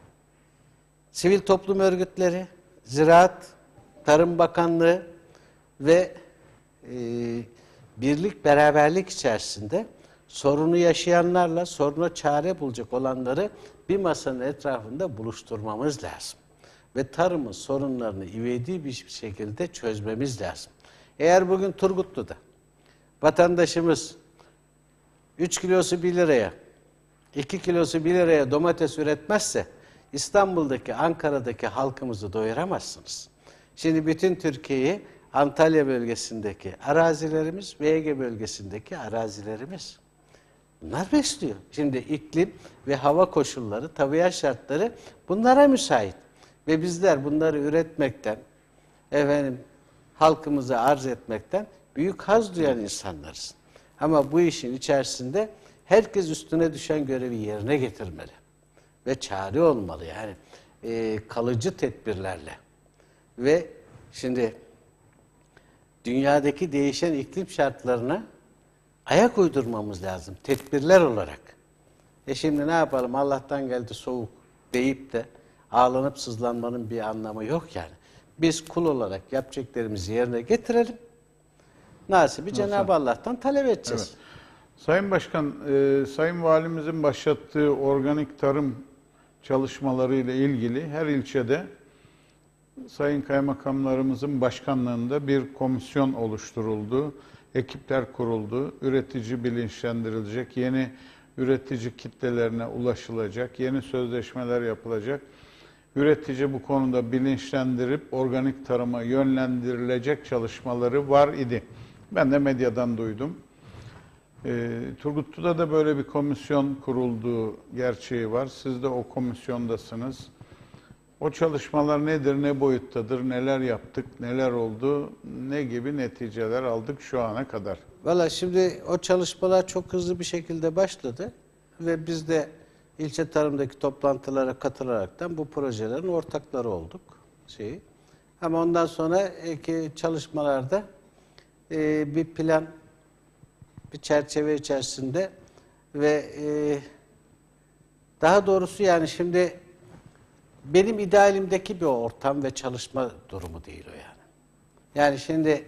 sivil toplum örgütleri, Ziraat, Tarım Bakanlığı ve e, birlik, beraberlik içerisinde sorunu yaşayanlarla soruna çare bulacak olanları bir masanın etrafında buluşturmamız lazım. Ve tarımın sorunlarını ivedi bir şekilde çözmemiz lazım. Eğer bugün Turgutlu'da vatandaşımız üç kilosu bir liraya, iki kilosu bir liraya domates üretmezse İstanbul'daki, Ankara'daki halkımızı doyuramazsınız. Şimdi bütün Türkiye'yi Antalya bölgesindeki arazilerimiz ve Ege bölgesindeki arazilerimiz bunlar besliyor. Şimdi iklim ve hava koşulları, tabiat şartları bunlara müsait. Ve bizler bunları üretmekten, efendim halkımıza arz etmekten büyük haz duyan insanlarız. Ama bu işin içerisinde herkes üstüne düşen görevi yerine getirmeli. Ve çare olmalı yani e, kalıcı tedbirlerle. Ve şimdi dünyadaki değişen iklim şartlarına ayak uydurmamız lazım tedbirler olarak. E şimdi ne yapalım, Allah'tan geldi soğuk deyip de ağlanıp sızlanmanın bir anlamı yok yani. Biz kul olarak yapacaklarımızı yerine getirelim. Nasibi Cenab-ı Allah'tan talep edeceğiz. Evet. Sayın Başkan, e, Sayın Valimizin başlattığı organik tarım çalışmaları ile ilgili her ilçede Sayın Kaymakamlarımızın başkanlığında bir komisyon oluşturuldu. Ekipler kuruldu. Üretici bilinçlendirilecek, yeni üretici kitlelerine ulaşılacak, yeni sözleşmeler yapılacak. Üretici bu konuda bilinçlendirip organik tarıma yönlendirilecek çalışmaları var idi. Ben de medyadan duydum. E, Turgutlu'da da böyle bir komisyon kurulduğu gerçeği var. Siz de o komisyondasınız. O çalışmalar nedir, ne boyuttadır, neler yaptık, neler oldu, ne gibi neticeler aldık şu ana kadar? Valla şimdi o çalışmalar çok hızlı bir şekilde başladı ve biz de ilçe tarımdaki toplantılara katılaraktan bu projelerin ortakları olduk. Şeyi. Ama ondan sonraki çalışmalarda e, bir plan, bir çerçeve içerisinde ve e, daha doğrusu yani şimdi benim idealimdeki bir ortam ve çalışma durumu değil o yani. Yani şimdi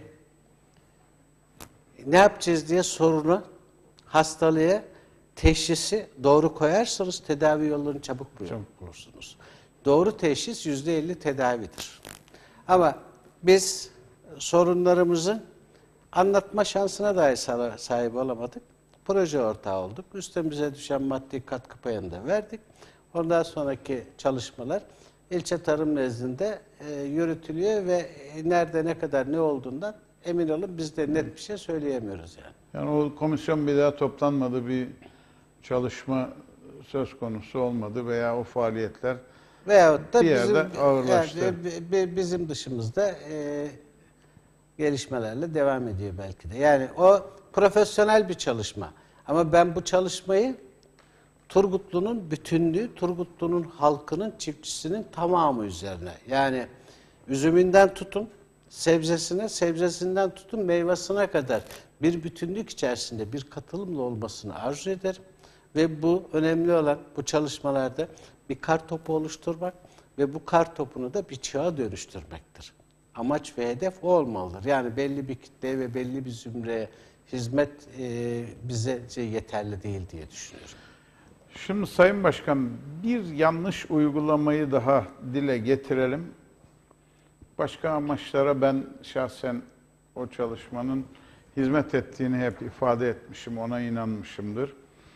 ne yapacağız diye sorunu, hastalığı, teşhisi doğru koyarsanız tedavi yollarını çabuk bulursunuz. Doğru teşhis yüzde elli tedavidir. Ama biz sorunlarımızı anlatma şansına dahi sahip olamadık. Proje ortağı olduk. Üstümüze düşen maddi katkı payını da verdik. Ondan sonraki çalışmalar ilçe tarım nezdinde e, yürütülüyor ve e, nerede ne kadar ne olduğundan emin olun biz de net bir şey söyleyemiyoruz yani. Yani o komisyon bir daha toplanmadı, bir çalışma söz konusu olmadı veya o faaliyetler Veyahut da bir yerde bizim, ağırlaştı. Yani, bizim dışımızda e, gelişmelerle devam ediyor belki de. Yani o profesyonel bir çalışma. Ama ben bu çalışmayı Turgutlu'nun bütünlüğü, Turgutlu'nun halkının, çiftçisinin tamamı üzerine. Yani üzümünden tutun, sebzesine, sebzesinden tutun, meyvasına kadar bir bütünlük içerisinde bir katılımla olmasını arzu ederim. Ve bu önemli olan bu çalışmalarda bir kar topu oluşturmak ve bu kar topunu da bir çığa dönüştürmektir. Amaç ve hedef o olmalıdır. Yani belli bir kitleye ve belli bir zümreye hizmet e, bize yeterli değil diye düşünüyorum. Şimdi Sayın Başkan, bir yanlış uygulamayı daha dile getirelim. Başka amaçlara ben şahsen o çalışmanın hizmet ettiğini hep ifade etmişim, ona inanmışımdır.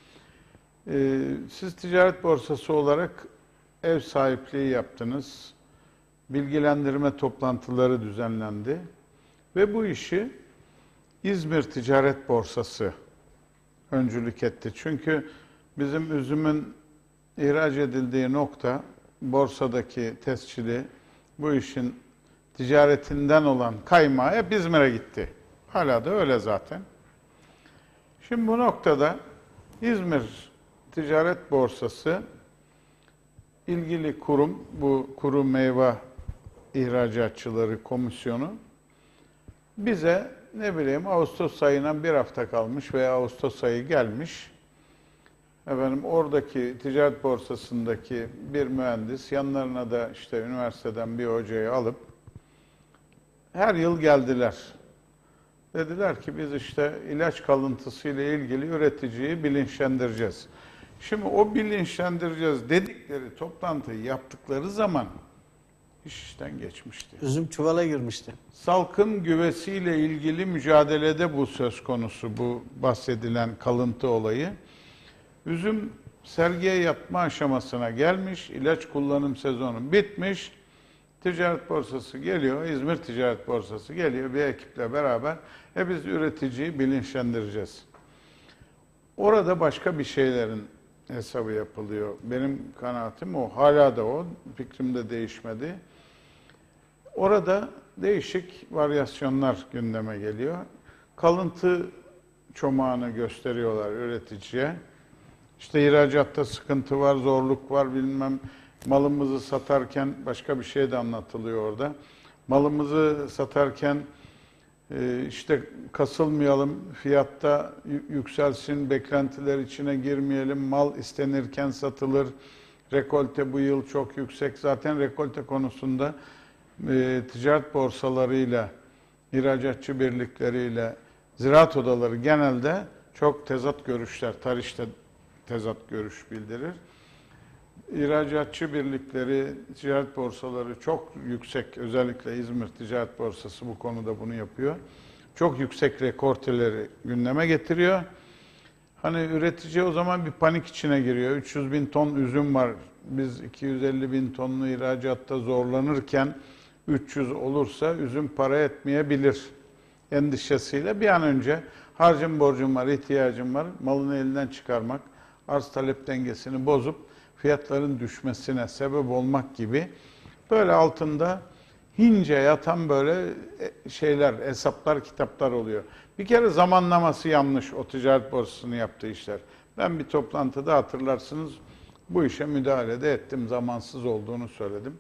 Ee, siz ticaret borsası olarak ev sahipliği yaptınız. Bilgilendirme toplantıları düzenlendi. Ve bu işi İzmir Ticaret Borsası öncülük etti. Çünkü bizim üzümün ihraç edildiği nokta, borsadaki tescili, bu işin ticaretinden olan kaymağı hep İzmir'e gitti. Hala da öyle zaten. Şimdi bu noktada İzmir Ticaret Borsası ilgili kurum, bu kuru meyve ihracatçıları komisyonu bize ne bileyim Ağustos ayına bir hafta kalmış veya Ağustos ayı gelmiş. Efendim oradaki ticaret borsasındaki bir mühendis, yanlarına da işte üniversiteden bir hocayı alıp her yıl geldiler. Dediler ki biz işte ilaç kalıntısı ile ilgili üreticiyi bilinçlendireceğiz. Şimdi o bilinçlendireceğiz dedikleri toplantıyı yaptıkları zaman iş işten geçmişti. Üzüm çuvala girmişti. Salkım güvesiyle ilgili mücadelede bu söz konusu, bu bahsedilen kalıntı olayı. Üzüm sergiye yatma aşamasına gelmiş, ilaç kullanım sezonu bitmiş. Ticaret borsası geliyor, İzmir Ticaret Borsası geliyor bir ekiple beraber. E biz üreticiyi bilinçlendireceğiz. Orada başka bir şeylerin hesabı yapılıyor. Benim kanaatim o, hala da o, fikrim de değişmedi. Orada değişik varyasyonlar gündeme geliyor. Kalıntı çomağını gösteriyorlar üreticiye. İşte ihracatta sıkıntı var, zorluk var, bilmem malımızı satarken başka bir şey de anlatılıyor orada. Malımızı satarken işte kasılmayalım, fiyatta yükselsin, beklentiler içine girmeyelim, mal istenirken satılır, rekolte bu yıl çok yüksek. Zaten rekolte konusunda e, ticaret borsalarıyla, ihracatçı birlikleriyle, ziraat odaları genelde çok tezat görüşler, tarihte tezat görüş bildirir. İhracatçı birlikleri, ticaret borsaları çok yüksek, özellikle İzmir Ticaret Borsası bu konuda bunu yapıyor. Çok yüksek rekorteleri gündeme getiriyor. Hani üretici o zaman bir panik içine giriyor. üç yüz bin ton üzüm var. Biz iki yüz elli bin tonlu ihracatta zorlanırken üç yüz olursa üzüm para etmeyebilir endişesiyle bir an önce harcım borcum var, ihtiyacım var, malını elinden çıkarmak, arz talep dengesini bozup fiyatların düşmesine sebep olmak gibi böyle altında hince yatan böyle şeyler, hesaplar, kitaplar oluyor. Bir kere zamanlaması yanlış o ticaret borsasının yaptığı işler. Ben bir toplantıda hatırlarsınız bu işe müdahale de ettim, zamansız olduğunu söyledim.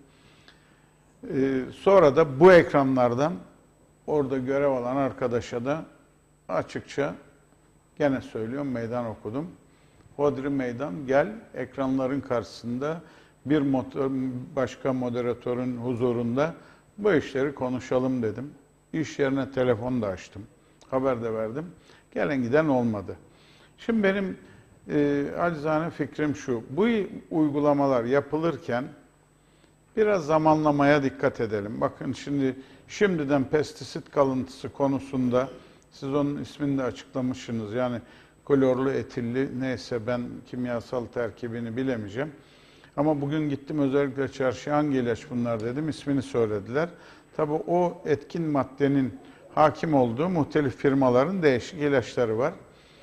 Ee, sonra da bu ekranlardan orada görev alan arkadaşa da açıkça gene söylüyorum meydan okudum. Hodri meydan gel ekranların karşısında bir motor, başka moderatörün huzurunda bu işleri konuşalım dedim. İş yerine telefon da açtım. Haber de verdim. Gelen giden olmadı. Şimdi benim e, acizane fikrim şu. Bu uygulamalar yapılırken biraz zamanlamaya dikkat edelim. Bakın şimdi şimdiden pestisit kalıntısı konusunda siz onun ismini de açıklamışsınız. Yani klorlu, etilli neyse ben kimyasal terkibini bilemeyeceğim. Ama bugün gittim özellikle çarşıya hangi ilaç bunlar dedim. İsmini söylediler. Tabii o etkin maddenin hakim olduğu muhtelif firmaların değişik ilaçları var.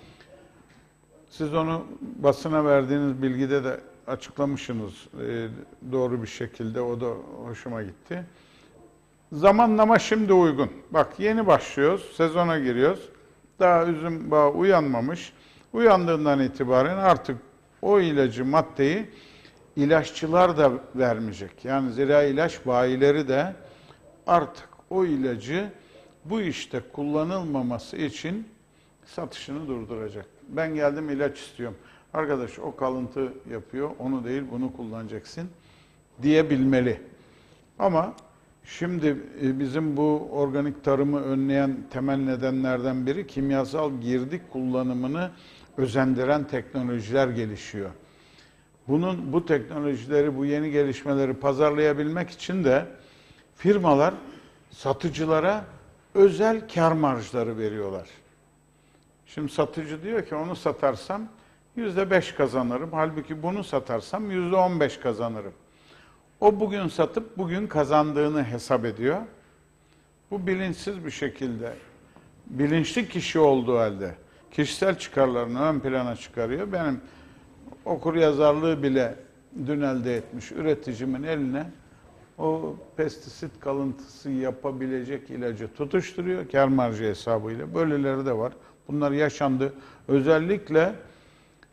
Siz onu basına verdiğiniz bilgide de açıklamışsınız e, doğru bir şekilde. O da hoşuma gitti. Zamanlama şimdi uygun. Bak yeni başlıyoruz, sezona giriyoruz. Daha üzüm bağı uyanmamış. Uyandığından itibaren artık o ilacı, maddeyi ilaççılar da vermeyecek. Yani zira ilaç bayileri de artık o ilacı bu işte kullanılmaması için satışını durduracak. Ben geldim ilaç istiyorum. Arkadaş o kalıntı yapıyor, onu değil bunu kullanacaksın diyebilmeli. Ama şimdi bizim bu organik tarımı önleyen temel nedenlerden biri kimyasal girdi kullanımını özendiren teknolojiler gelişiyor. Bunun bu teknolojileri, bu yeni gelişmeleri pazarlayabilmek için de firmalar satıcılara özel kar marjları veriyorlar. Şimdi satıcı diyor ki onu satarsam yüzde beş kazanırım. Halbuki bunu satarsam yüzde on beş kazanırım. O bugün satıp bugün kazandığını hesap ediyor. Bu bilinçsiz bir şekilde, bilinçli kişi olduğu halde kişisel çıkarlarını ön plana çıkarıyor. Benim okuryazarlığı bile dün elde etmiş üreticimin eline o pestisit kalıntısı yapabilecek ilacı tutuşturuyor kar marjı hesabıyla. Böyleleri de var. Bunlar yaşandı. Özellikle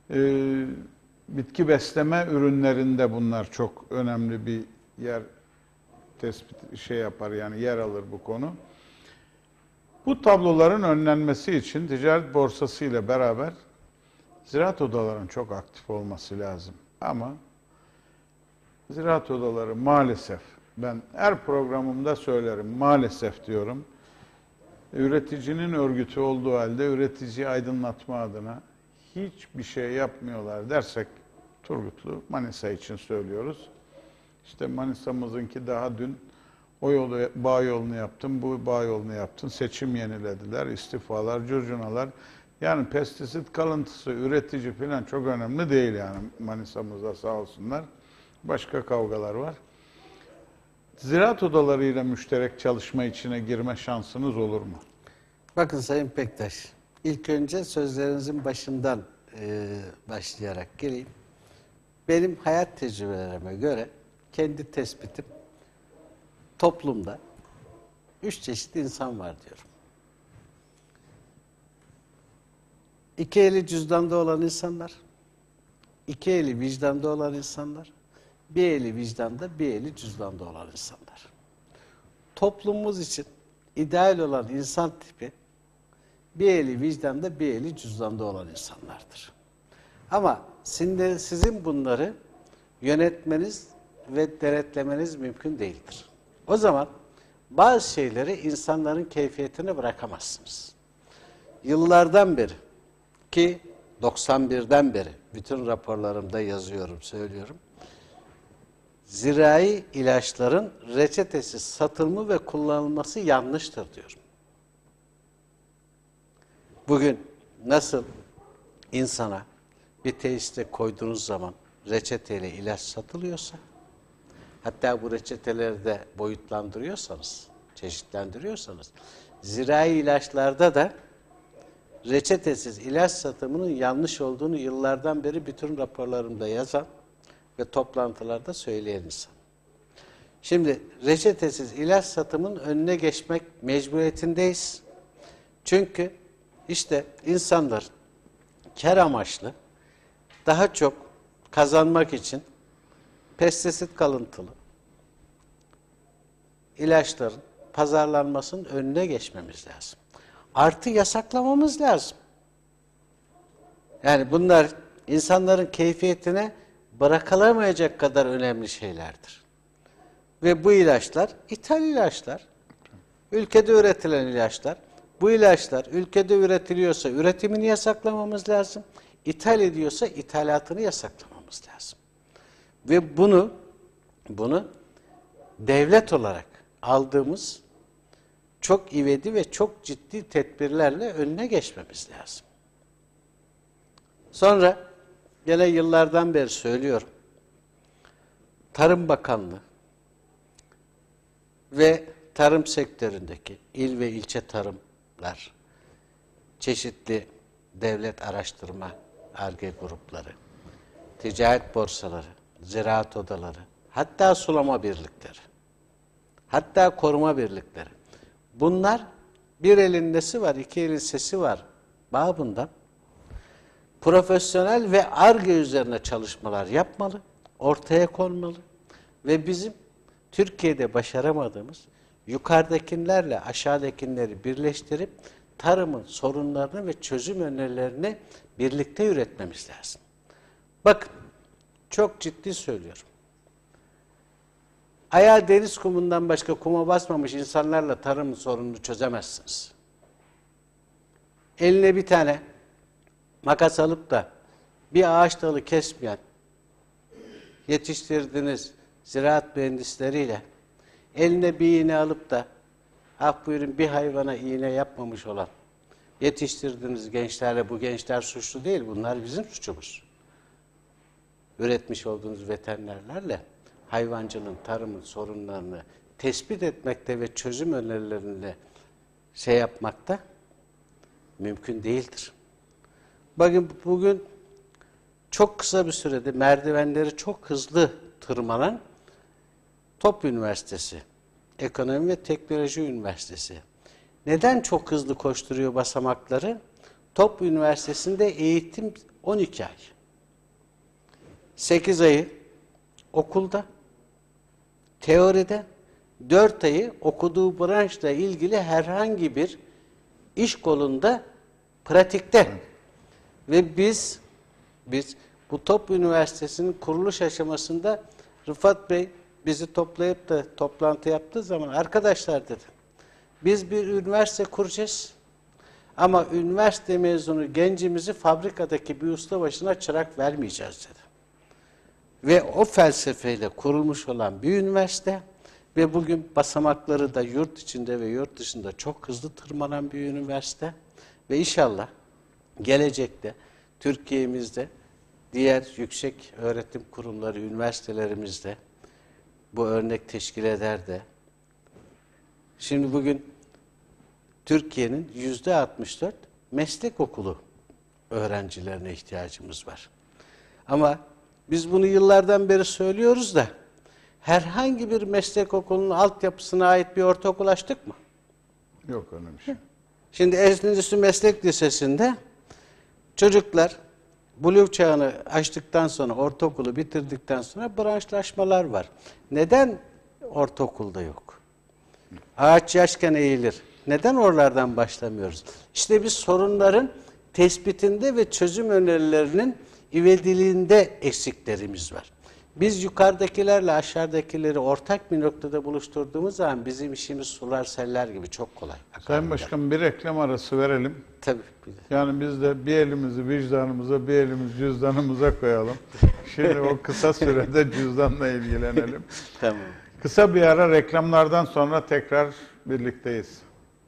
Ee, bitki besleme ürünlerinde bunlar çok önemli bir yer tespit şey yapar, yani yer alır bu konu. Bu tabloların önlenmesi için ticaret borsası ile beraber ziraat odalarının çok aktif olması lazım. Ama ziraat odaları maalesef, ben her programımda söylerim, maalesef diyorum, üreticinin örgütü olduğu halde üreticiyi aydınlatma adına hiçbir şey yapmıyorlar dersek, Turgutlu, Manisa için söylüyoruz. İşte Manisa'mızınki daha dün o yolu, bağ yolunu yaptım, bu bağ yolunu yaptın, seçim yenilediler, istifalar, curcunalar. Yani pestisit kalıntısı, üretici falan çok önemli değil yani Manisa'mızda, sağ olsunlar. Başka kavgalar var. Ziraat odalarıyla müşterek çalışma içine girme şansınız olur mu? Bakın Sayın Pektaş, ilk önce sözlerinizin başından e, başlayarak gireyim. Benim hayat tecrübelerime göre kendi tespitim, toplumda üç çeşit insan var diyorum. İki eli cüzdanda olan insanlar, iki eli vicdanda olan insanlar, bir eli vicdanda, bir eli cüzdanda olan insanlar. Toplumumuz için ideal olan insan tipi, bir eli vicdanda, bir eli cüzdanda olan insanlardır. Ama şimdi sizin bunları yönetmeniz ve denetlemeniz mümkün değildir. O zaman bazı şeyleri insanların keyfiyetine bırakamazsınız. Yıllardan beri, ki doksan birden beri bütün raporlarımda yazıyorum, söylüyorum. Zirai ilaçların reçetesiz satılımı ve kullanılması yanlıştır diyorum. Bugün nasıl insana bir tesiste koyduğunuz zaman reçeteyle ilaç satılıyorsa, hatta bu reçeteleri de boyutlandırıyorsanız, çeşitlendiriyorsanız, zirai ilaçlarda da reçetesiz ilaç satımının yanlış olduğunu yıllardan beri bütün raporlarımda yazan ve toplantılarda söyleyen insan. Şimdi reçetesiz ilaç satımının önüne geçmek mecburiyetindeyiz. Çünkü işte insanlar kar amaçlı daha çok kazanmak için pestisit kalıntılı ilaçların pazarlanmasının önüne geçmemiz lazım. Artı yasaklamamız lazım. Yani bunlar insanların keyfiyetine bırakılamayacak kadar önemli şeylerdir. Ve bu ilaçlar ithal ilaçlar. Ülkede üretilen ilaçlar. Bu ilaçlar ülkede üretiliyorsa üretimini yasaklamamız lazım. İthal ediyorsa ithalatını yasaklamamız lazım. Ve bunu bunu devlet olarak aldığımız çok ivedi ve çok ciddi tedbirlerle önüne geçmemiz lazım. Sonra gene yıllardan beri söylüyorum. Tarım Bakanlığı ve tarım sektöründeki il ve ilçe tarımlar, çeşitli devlet araştırma, Ar-Ge grupları, ticaret borsaları, ziraat odaları, hatta sulama birlikleri, hatta koruma birlikleri. Bunlar bir elin nesi var, iki elin sesi var babından profesyonel ve Ar-Ge üzerine çalışmalar yapmalı, ortaya konmalı ve bizim Türkiye'de başaramadığımız yukarıdakilerle aşağıdakileri birleştirip tarımın sorunlarını ve çözüm önerilerini birlikte üretmemiz lazım. Bakın, çok ciddi söylüyorum. Ayağı deniz kumundan başka kuma basmamış insanlarla tarım sorununu çözemezsiniz. Eline bir tane makas alıp da bir ağaç dalı kesmeyen, yetiştirdiğiniz ziraat mühendisleriyle eline bir iğne alıp da ah buyurun bir hayvana iğne yapmamış olan yetiştirdiğiniz gençlerle, bu gençler suçlu değil, bunlar bizim suçumuz. Üretmiş olduğunuz veterinerlerle hayvancılığın, tarımın sorunlarını tespit etmekte ve çözüm önerilerinde şey yapmakta mümkün değildir. Bakın bugün çok kısa bir sürede merdivenleri çok hızlı tırmanan Top Üniversitesi, Ekonomi ve Teknoloji Üniversitesi. Neden çok hızlı koşturuyor basamakları? Top Üniversitesi'nde eğitim on iki ay. sekiz ayı okulda, teoride, dört ayı okuduğu branşla ilgili herhangi bir iş kolunda pratikte. Evet. Ve biz biz bu Top Üniversitesi'nin kuruluş aşamasında Rıfat Bey bizi toplayıp da toplantı yaptığı zaman arkadaşlar dedi, biz bir üniversite kuracağız ama üniversite mezunu gencimizi fabrikadaki bir usta başına çırak vermeyeceğiz dedi. Ve o felsefeyle kurulmuş olan bir üniversite ve bugün basamakları da yurt içinde ve yurt dışında çok hızlı tırmanan bir üniversite ve inşallah gelecekte Türkiye'mizde diğer yüksek öğretim kurumları, üniversitelerimizde bu örnek teşkil eder de. Şimdi bugün Türkiye'nin yüzde altmış dört meslek okulu öğrencilerine ihtiyacımız var. Ama biz bunu yıllardan beri söylüyoruz da herhangi bir meslek okulunun altyapısına ait bir ortaokul açtık mı? Yok öyle bir şey. Şimdi Endüstri Meslek Lisesi'nde çocuklar Blue çağını açtıktan sonra, ortaokulu bitirdikten sonra branşlaşmalar var. Neden ortaokulda yok? Ağaç yaşken eğilir. Neden oralardan başlamıyoruz? İşte biz sorunların tespitinde ve çözüm önerilerinin ivediğinde eksiklerimiz var. Biz yukarıdakilerle aşağıdakileri ortak bir noktada buluşturduğumuz zaman bizim işimiz sular seller gibi çok kolay. Sayın Başkanım, bir reklam arası verelim. Tabii. Yani biz de bir elimizi vicdanımıza, bir elimizi cüzdanımıza koyalım. Şimdi o kısa sürede cüzdanla ilgilenelim. Tamam. Kısa bir ara, reklamlardan sonra tekrar birlikteyiz.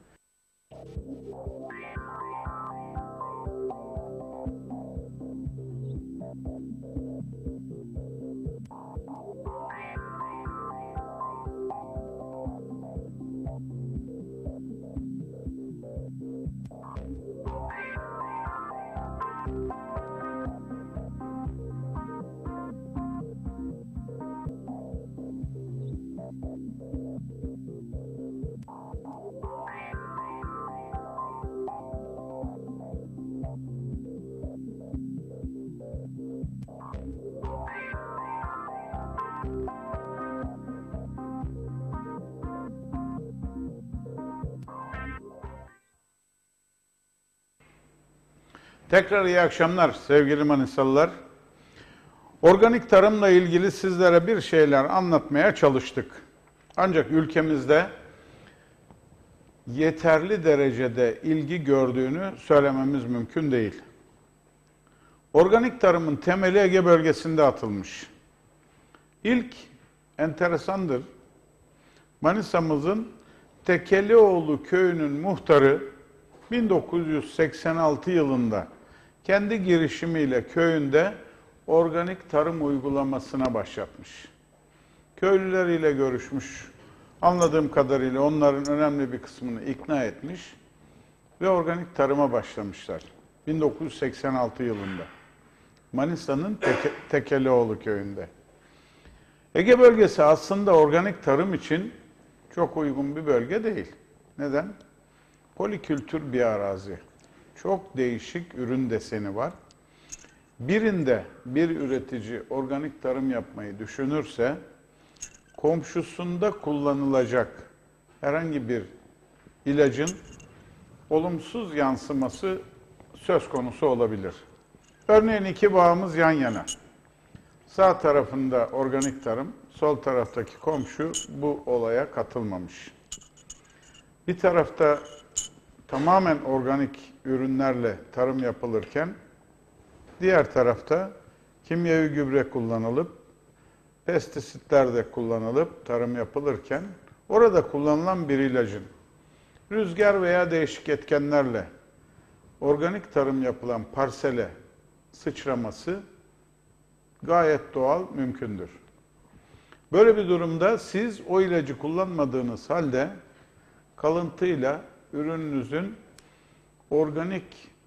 Tekrar iyi akşamlar sevgili Manisalılar. Organik tarımla ilgili sizlere bir şeyler anlatmaya çalıştık. Ancak ülkemizde yeterli derecede ilgi gördüğünü söylememiz mümkün değil. Organik tarımın temeli Ege bölgesinde atılmış. İlk enteresandır. Manisa'mızın Tekelioğlu köyünün muhtarı bin dokuz yüz seksen altı yılında kendi girişimiyle köyünde organik tarım uygulamasına başlatmış. Köylüleriyle görüşmüş, anladığım kadarıyla onların önemli bir kısmını ikna etmiş ve organik tarıma başlamışlar bin dokuz yüz seksen altı yılında. Manisa'nın Teke, Tekelioğlu köyünde. Ege bölgesi aslında organik tarım için çok uygun bir bölge değil. Neden? Polikültür bir arazi. Çok değişik ürün deseni var. Birinde bir üretici organik tarım yapmayı düşünürse, komşusunda kullanılacak herhangi bir ilacın olumsuz yansıması söz konusu olabilir. Örneğin iki bağımız yan yana. Sağ tarafında organik tarım, sol taraftaki komşu bu olaya katılmamış. Bir tarafta tamamen organik ürünlerle tarım yapılırken, diğer tarafta kimyevi gübre kullanılıp, pestisitler de kullanılıp tarım yapılırken, orada kullanılan bir ilacın rüzgar veya değişik etkenlerle organik tarım yapılan parsele sıçraması gayet doğal, mümkündür. Böyle bir durumda siz o ilacı kullanmadığınız halde kalıntıyla ürününüzün organik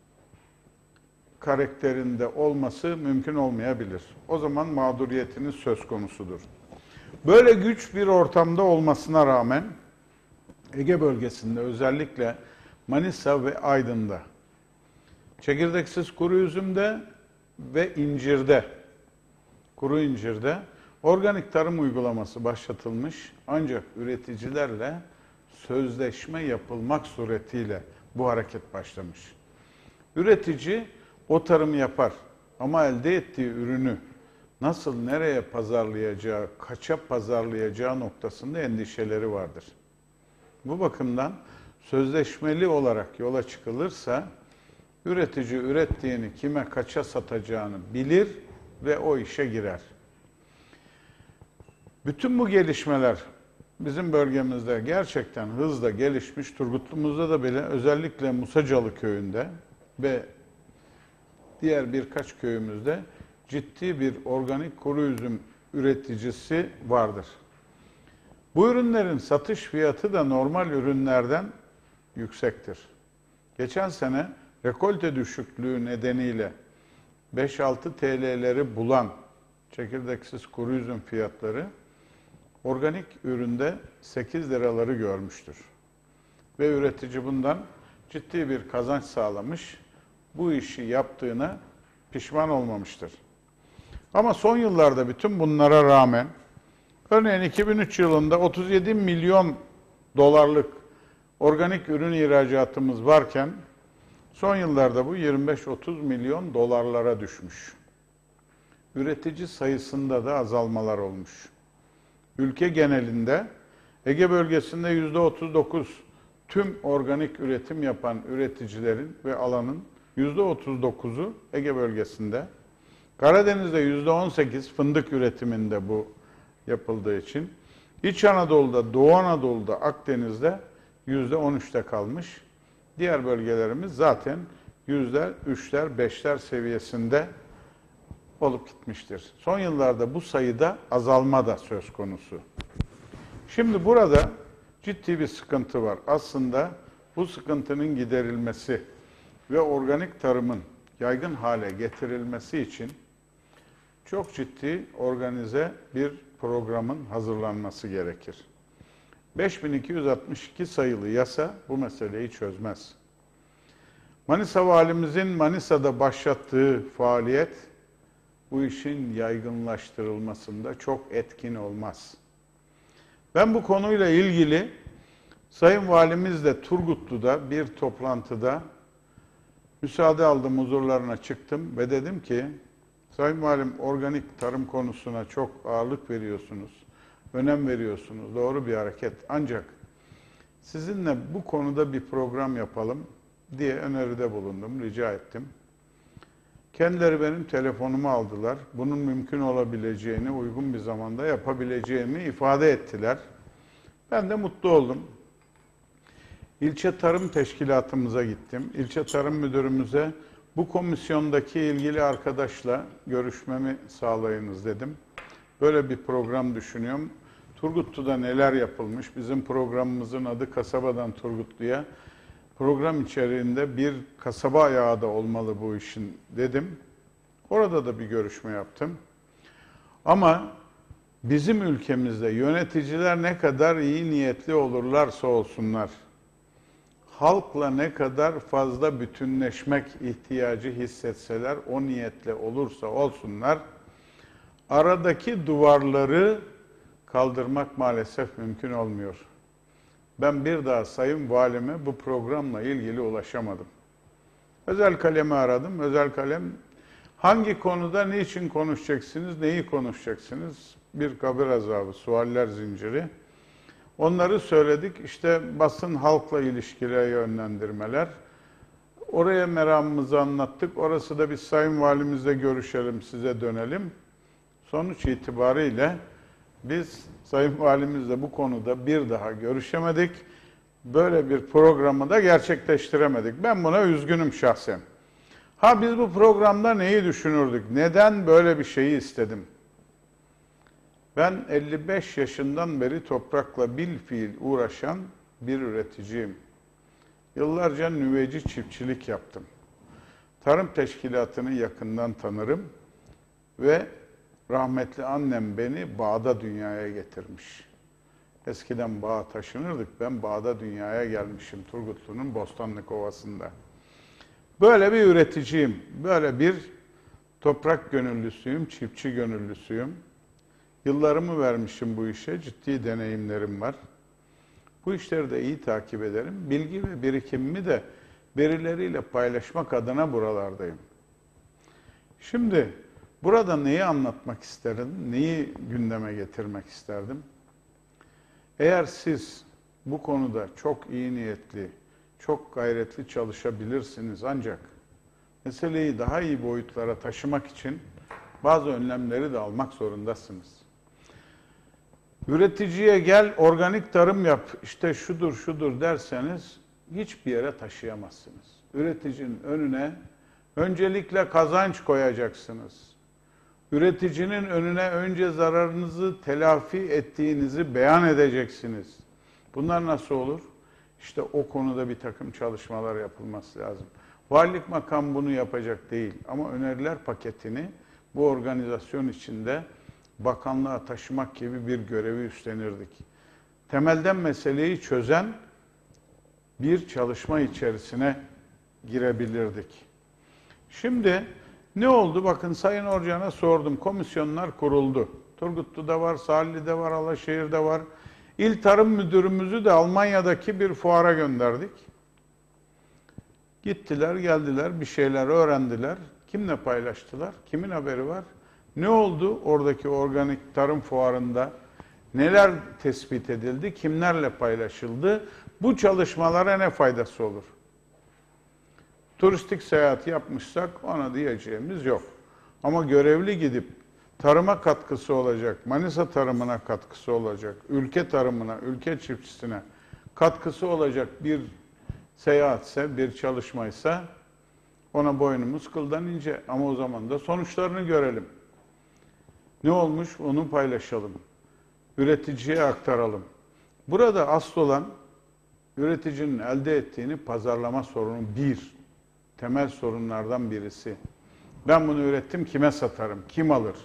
karakterinde olması mümkün olmayabilir. O zaman mağduriyetiniz söz konusudur. Böyle güç bir ortamda olmasına rağmen Ege bölgesinde, özellikle Manisa ve Aydın'da, çekirdeksiz kuru üzümde ve incirde, kuru incirde organik tarım uygulaması başlatılmış. Ancak üreticilerle sözleşme yapılmak suretiyle bu hareket başlamış. Üretici o tarımı yapar ama elde ettiği ürünü nasıl, nereye pazarlayacağı, kaça pazarlayacağı noktasında endişeleri vardır. Bu bakımdan sözleşmeli olarak yola çıkılırsa üretici ürettiğini kime kaça satacağını bilir ve o işe girer. Bütün bu gelişmeler bizim bölgemizde gerçekten hızla gelişmiş. Turgutlumuzda da bile özellikle Musacalı köyünde ve diğer birkaç köyümüzde ciddi bir organik kuru üzüm üreticisi vardır. Bu ürünlerin satış fiyatı da normal ürünlerden yüksektir. Geçen sene rekolte düşüklüğü nedeniyle beş altı T L'leri bulan çekirdeksiz kuru üzüm fiyatları organik üründe sekiz liraları görmüştür. Ve üretici bundan ciddi bir kazanç sağlamış, bu işi yaptığına pişman olmamıştır. Ama son yıllarda bütün bunlara rağmen, örneğin iki bin üç yılında otuz yedi milyon dolarlık organik ürün ihracatımız varken, son yıllarda bu yirmi beş otuz milyon dolarlara düşmüş. Üretici sayısında da azalmalar olmuş. Ülke genelinde Ege bölgesinde yüzde otuz dokuz tüm organik üretim yapan üreticilerin ve alanın yüzde otuz dokuzu Ege bölgesinde. Karadeniz'de yüzde on sekiz fındık üretiminde bu yapıldığı için. İç Anadolu'da, Doğu Anadolu'da, Akdeniz'de yüzde on üçte kalmış. Diğer bölgelerimiz zaten yüzde üçler, beşler seviyesinde olup gitmiştir. Son yıllarda bu sayıda azalma da söz konusu. Şimdi burada ciddi bir sıkıntı var. Aslında bu sıkıntının giderilmesi ve organik tarımın yaygın hale getirilmesi için çok ciddi organize bir programın hazırlanması gerekir. beş bin iki yüz altmış iki sayılı yasa bu meseleyi çözmez. Manisa Valimizin Manisa'da başlattığı faaliyet bu işin yaygınlaştırılmasında çok etkin olmaz. Ben bu konuyla ilgili Sayın Valimizle Turgutlu'da bir toplantıda müsaade aldım, huzurlarına çıktım ve dedim ki, Sayın Valim, organik tarım konusuna çok ağırlık veriyorsunuz, önem veriyorsunuz, doğru bir hareket. Ancak sizinle bu konuda bir program yapalım diye öneride bulundum, rica ettim. Kendileri benim telefonumu aldılar. Bunun mümkün olabileceğini, uygun bir zamanda yapabileceğimi ifade ettiler. Ben de mutlu oldum. İlçe Tarım Teşkilatımıza gittim. İlçe Tarım Müdürümüze bu komisyondaki ilgili arkadaşla görüşmemi sağlayınız dedim. Böyle bir program düşünüyorum. Turgutlu'da neler yapılmış? Bizim programımızın adı Kasabadan Turgutlu'ya. Program içeriğinde bir kasaba ayağı da olmalı bu işin dedim. Orada da bir görüşme yaptım. Ama bizim ülkemizde yöneticiler ne kadar iyi niyetli olurlarsa olsunlar, halkla ne kadar fazla bütünleşmek ihtiyacı hissetseler, o niyetle olursa olsunlar, aradaki duvarları kaldırmak maalesef mümkün olmuyor. Ben bir daha Sayın Valime bu programla ilgili ulaşamadım. Özel kalemi aradım. Özel kalem hangi konuda niçin konuşacaksınız, neyi konuşacaksınız? Bir kabir azabı, sualler zinciri. Onları söyledik. İşte basın halkla ilişkiye yönlendirmeler. Oraya meramımızı anlattık. Orası da biz Sayın Valimizle görüşelim, size dönelim. Sonuç itibariyle biz Sayın Valimizle bu konuda bir daha görüşemedik. Böyle bir programı da gerçekleştiremedik. Ben buna üzgünüm şahsen. Ha biz bu programda neyi düşünürdük? Neden böyle bir şeyi istedim? Ben elli beş yaşından beri toprakla bilfiil uğraşan bir üreticiyim. Yıllarca nüveci çiftçilik yaptım. Tarım teşkilatını yakından tanırım ve rahmetli annem beni bağda dünyaya getirmiş. Eskiden bağa taşınırdık, ben bağda dünyaya gelmişim Turgutlu'nun Bostanlık Ovası'nda. Böyle bir üreticiyim, böyle bir Toprak gönüllüsüyüm, çiftçi gönüllüsüyüm. Yıllarımı vermişim bu işe, ciddi deneyimlerim var. Bu işleri de iyi takip ederim. Bilgi ve birikimimi de birileriyle paylaşmak adına buralardayım. Şimdi burada neyi anlatmak isterim, neyi gündeme getirmek isterdim? Eğer siz bu konuda çok iyi niyetli, çok gayretli çalışabilirsiniz ancak meseleyi daha iyi boyutlara taşımak için bazı önlemleri de almak zorundasınız. Üreticiye gel organik tarım yap, işte şudur şudur derseniz hiçbir yere taşıyamazsınız. Üreticinin önüne öncelikle kazanç koyacaksınız. Üreticinin önüne önce zararınızı telafi ettiğinizi beyan edeceksiniz. Bunlar nasıl olur? İşte o konuda bir takım çalışmalar yapılması lazım. Valilik makam bunu yapacak değil ama öneriler paketini bu organizasyon içinde bakanlığa taşımak gibi bir görevi üstlenirdik. Temelden meseleyi çözen bir çalışma içerisine girebilirdik. Şimdi ne oldu? Bakın Sayın Orcan'a sordum. Komisyonlar kuruldu. Turgutlu'da var, Salihli'de var, Alaşehir'de var. İl Tarım Müdürümüzü de Almanya'daki bir fuara gönderdik. Gittiler, geldiler, bir şeyler öğrendiler. Kimle paylaştılar? Kimin haberi var? Ne oldu oradaki organik tarım fuarında? Neler tespit edildi? Kimlerle paylaşıldı? Bu çalışmalara ne faydası olur? Turistik seyahat yapmışsak ona diyeceğimiz yok. Ama görevli gidip tarıma katkısı olacak, Manisa tarımına katkısı olacak, ülke tarımına, ülke çiftçisine katkısı olacak bir seyahatse, bir çalışmaysa ona boynumuz kıldan ince. Ama o zaman da sonuçlarını görelim. Ne olmuş onu paylaşalım. Üreticiye aktaralım. Burada asıl olan üreticinin elde ettiğini pazarlama sorunu bir. Temel sorunlardan birisi. Ben bunu ürettim, kime satarım, kim alır?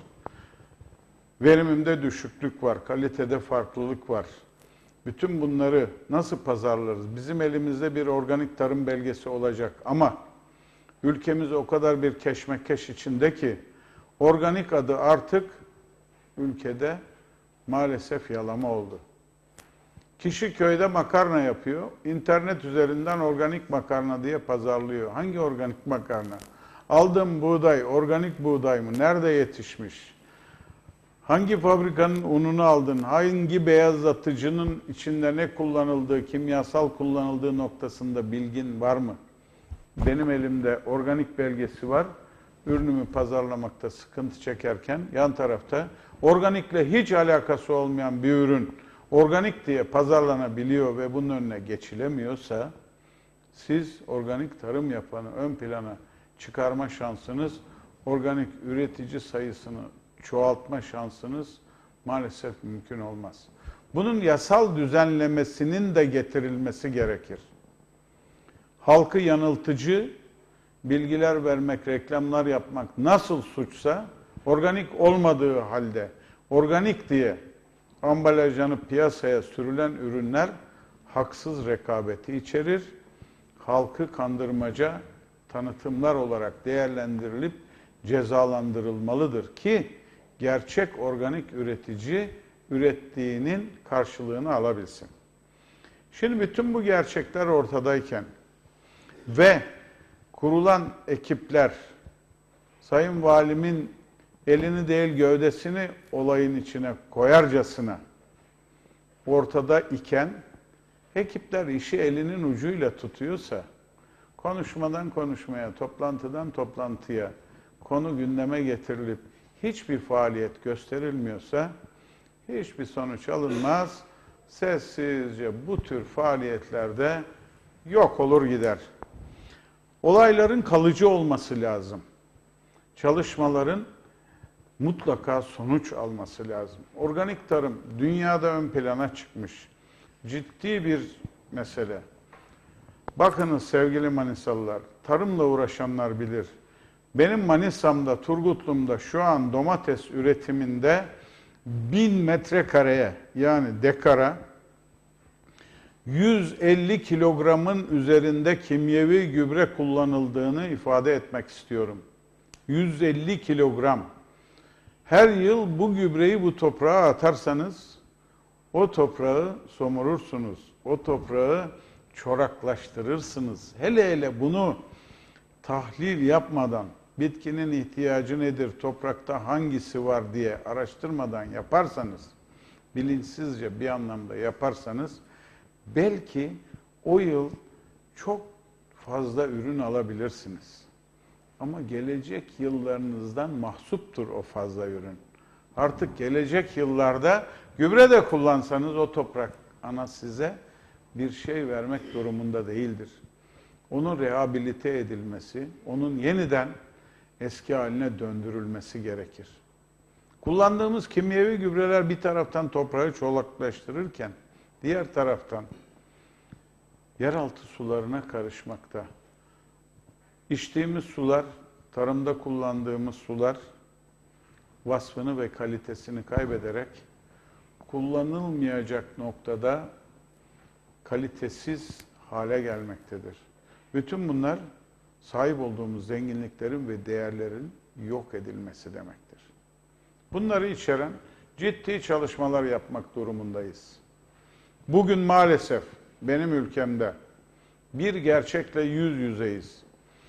Verimimde düşüklük var, kalitede farklılık var. Bütün bunları nasıl pazarlarız? Bizim elimizde bir organik tarım belgesi olacak ama ülkemiz o kadar bir keşmekeş içinde ki organik adı artık ülkede maalesef yalama oldu. Kişi köyde makarna yapıyor, internet üzerinden organik makarna diye pazarlıyor. Hangi organik makarna? Aldığım buğday, organik buğday mı? Nerede yetişmiş? Hangi fabrikanın ununu aldın? Hangi beyazlatıcının içinde ne kullanıldığı, kimyasal kullanıldığı noktasında bilgin var mı? Benim elimde organik belgesi var. Ürünümü pazarlamakta sıkıntı çekerken yan tarafta organikle hiç alakası olmayan bir ürün organik diye pazarlanabiliyor ve bunun önüne geçilemiyorsa siz organik tarım yapanı ön plana çıkarma şansınız, organik üretici sayısını çoğaltma şansınız maalesef mümkün olmaz. Bunun yasal düzenlemesinin de getirilmesi gerekir. Halkı yanıltıcı bilgiler vermek, reklamlar yapmak nasıl suçsa, organik olmadığı halde organik diye ambalajlanıp piyasaya sürülen ürünler haksız rekabeti içerir. Halkı kandırmaca tanıtımlar olarak değerlendirilip cezalandırılmalıdır ki gerçek organik üretici ürettiğinin karşılığını alabilsin. Şimdi bütün bu gerçekler ortadayken ve kurulan ekipler Sayın Valimin elini değil gövdesini olayın içine koyarcasına ortada iken ekipler işi elinin ucuyla tutuyorsa konuşmadan konuşmaya, toplantıdan toplantıya konu gündeme getirilip hiçbir faaliyet gösterilmiyorsa hiçbir sonuç alınmaz. Sessizce bu tür faaliyetlerde yok olur gider. Olayların kalıcı olması lazım. Çalışmaların mutlaka sonuç alması lazım. Organik tarım dünyada ön plana çıkmış. Ciddi bir mesele. Bakınız sevgili Manisalılar, tarımla uğraşanlar bilir. Benim Manisa'mda, Turgutlu'mda şu an domates üretiminde bin metrekareye yani dekara yüz elli kilogramın üzerinde kimyevi gübre kullanıldığını ifade etmek istiyorum. yüz elli kilogram. Her yıl bu gübreyi bu toprağa atarsanız o toprağı somurursunuz. O toprağı çoraklaştırırsınız. Hele hele bunu tahlil yapmadan, bitkinin ihtiyacı nedir, toprakta hangisi var diye araştırmadan yaparsanız, bilinçsizce bir anlamda yaparsanız, belki o yıl çok fazla ürün alabilirsiniz. Ama gelecek yıllarınızdan mahsuptur o fazla ürün. Artık gelecek yıllarda gübre de kullansanız o toprak ana size bir şey vermek durumunda değildir. Onun rehabilite edilmesi, onun yeniden eski haline döndürülmesi gerekir. Kullandığımız kimyevi gübreler bir taraftan toprağı çoğallaştırırken, diğer taraftan yeraltı sularına karışmakta. İçtiğimiz sular, tarımda kullandığımız sular vasfını ve kalitesini kaybederek kullanılmayacak noktada kalitesiz hale gelmektedir. Bütün bunlar sahip olduğumuz zenginliklerin ve değerlerin yok edilmesi demektir. Bunları içeren ciddi çalışmalar yapmak durumundayız. Bugün maalesef benim ülkemde bir gerçekle yüz yüzeyiz.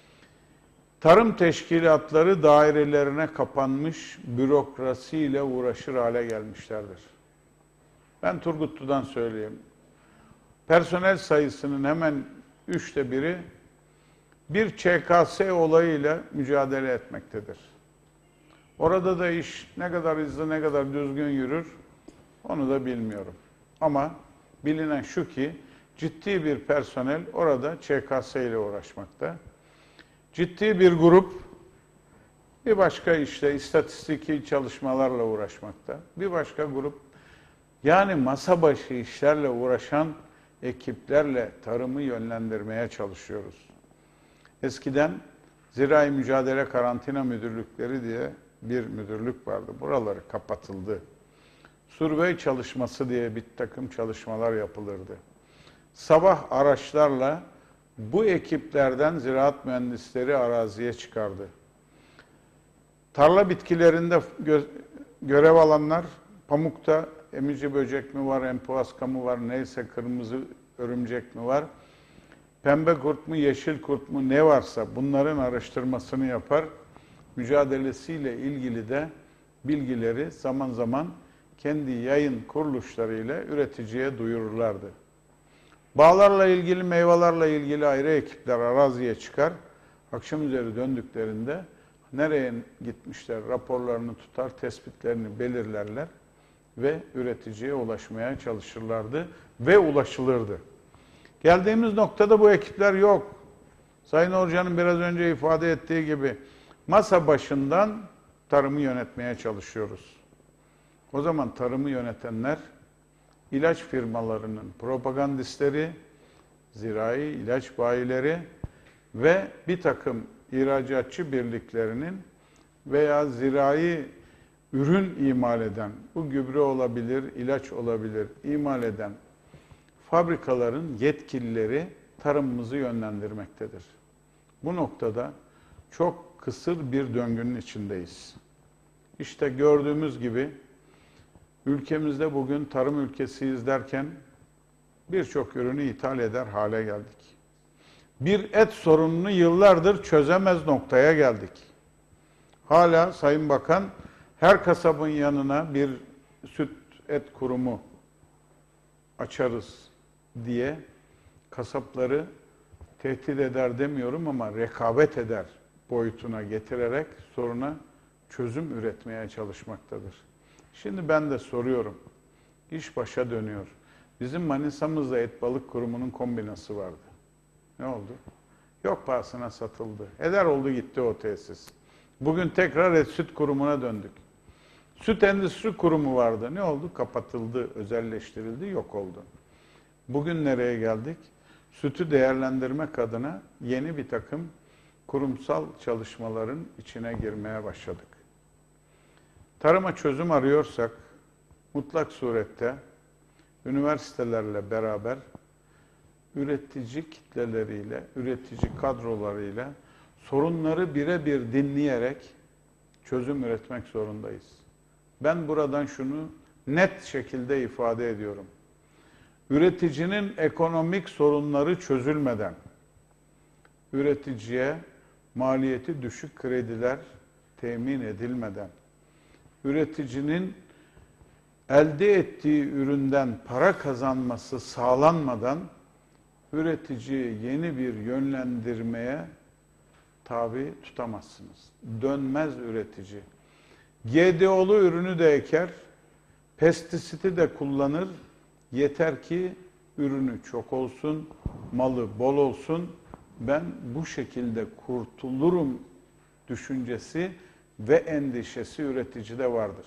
Tarım teşkilatları dairelerine kapanmış bürokrasiyle uğraşır hale gelmişlerdir. Ben Turgutlu'dan söyleyeyim. Personel sayısının hemen üçte biri bir Ç K S olayıyla mücadele etmektedir. Orada da iş ne kadar hızlı, ne kadar düzgün yürür onu da bilmiyorum. Ama bilinen şu ki ciddi bir personel orada Ç K S ile uğraşmakta. Ciddi bir grup bir başka işte istatistiki çalışmalarla uğraşmakta. Bir başka grup yani masa başı işlerle uğraşan ekiplerle tarımı yönlendirmeye çalışıyoruz. Eskiden Zirai Mücadele Karantina Müdürlükleri diye bir müdürlük vardı. Buraları kapatıldı. Survey çalışması diye bir takım çalışmalar yapılırdı. Sabah araçlarla bu ekiplerden ziraat mühendisleri araziye çıkardı. Tarla bitkilerinde gö görev alanlar, pamukta emici böcek mi var, empuaska mı var, neyse kırmızı örümcek mi var, pembe kurt mu, yeşil kurt mu ne varsa bunların araştırmasını yapar. Mücadelesiyle ilgili de bilgileri zaman zaman kendi yayın kuruluşlarıyla üreticiye duyururlardı. Bağlarla ilgili, meyvelerle ilgili ayrı ekipler araziye çıkar. Akşam üzeri döndüklerinde nereye gitmişler raporlarını tutar, tespitlerini belirlerler ve üreticiye ulaşmaya çalışırlardı ve ulaşılırdı. Geldiğimiz noktada bu ekipler yok. Sayın Hoca'nın biraz önce ifade ettiği gibi masa başından tarımı yönetmeye çalışıyoruz. O zaman tarımı yönetenler ilaç firmalarının propagandistleri, zirai ilaç bayileri ve bir takım ihracatçı birliklerinin veya zirai ürün imal eden, bu gübre olabilir, ilaç olabilir, imal eden fabrikaların yetkilileri tarımımızı yönlendirmektedir. Bu noktada çok kısır bir döngünün içindeyiz. İşte gördüğümüz gibi ülkemizde bugün tarım ülkesiyiz derken birçok ürünü ithal eder hale geldik. Bir et sorununu yıllardır çözemez noktaya geldik. Hala Sayın Bakan her kasabın yanına bir süt et kurumu açarız diye kasapları tehdit eder demiyorum ama rekabet eder boyutuna getirerek soruna çözüm üretmeye çalışmaktadır. Şimdi ben de soruyorum. İş başa dönüyor. Bizim Manisa'mızda et balık kurumunun kombinası vardı. Ne oldu? Yok pahasına satıldı. Heder oldu gitti o tesis. Bugün tekrar et süt kurumuna döndük. Süt endüstri kurumu vardı. Ne oldu? Kapatıldı, özelleştirildi, yok oldu. Bugün nereye geldik? Sütü değerlendirmek adına yeni bir takım kurumsal çalışmaların içine girmeye başladık. Tarıma çözüm arıyorsak mutlak surette üniversitelerle beraber üretici kitleleriyle, üretici kadrolarıyla sorunları birebir dinleyerek çözüm üretmek zorundayız. Ben buradan şunu net şekilde ifade ediyorum. Üreticinin ekonomik sorunları çözülmeden, üreticiye maliyeti düşük krediler temin edilmeden, üreticinin elde ettiği üründen para kazanması sağlanmadan, üreticiyi yeni bir yönlendirmeye tabi tutamazsınız. Dönmez üretici. G D O'lu ürünü de eker, pestisiti de kullanır. Yeter ki ürünü çok olsun, malı bol olsun. Ben bu şekilde kurtulurum düşüncesi ve endişesi üreticide vardır.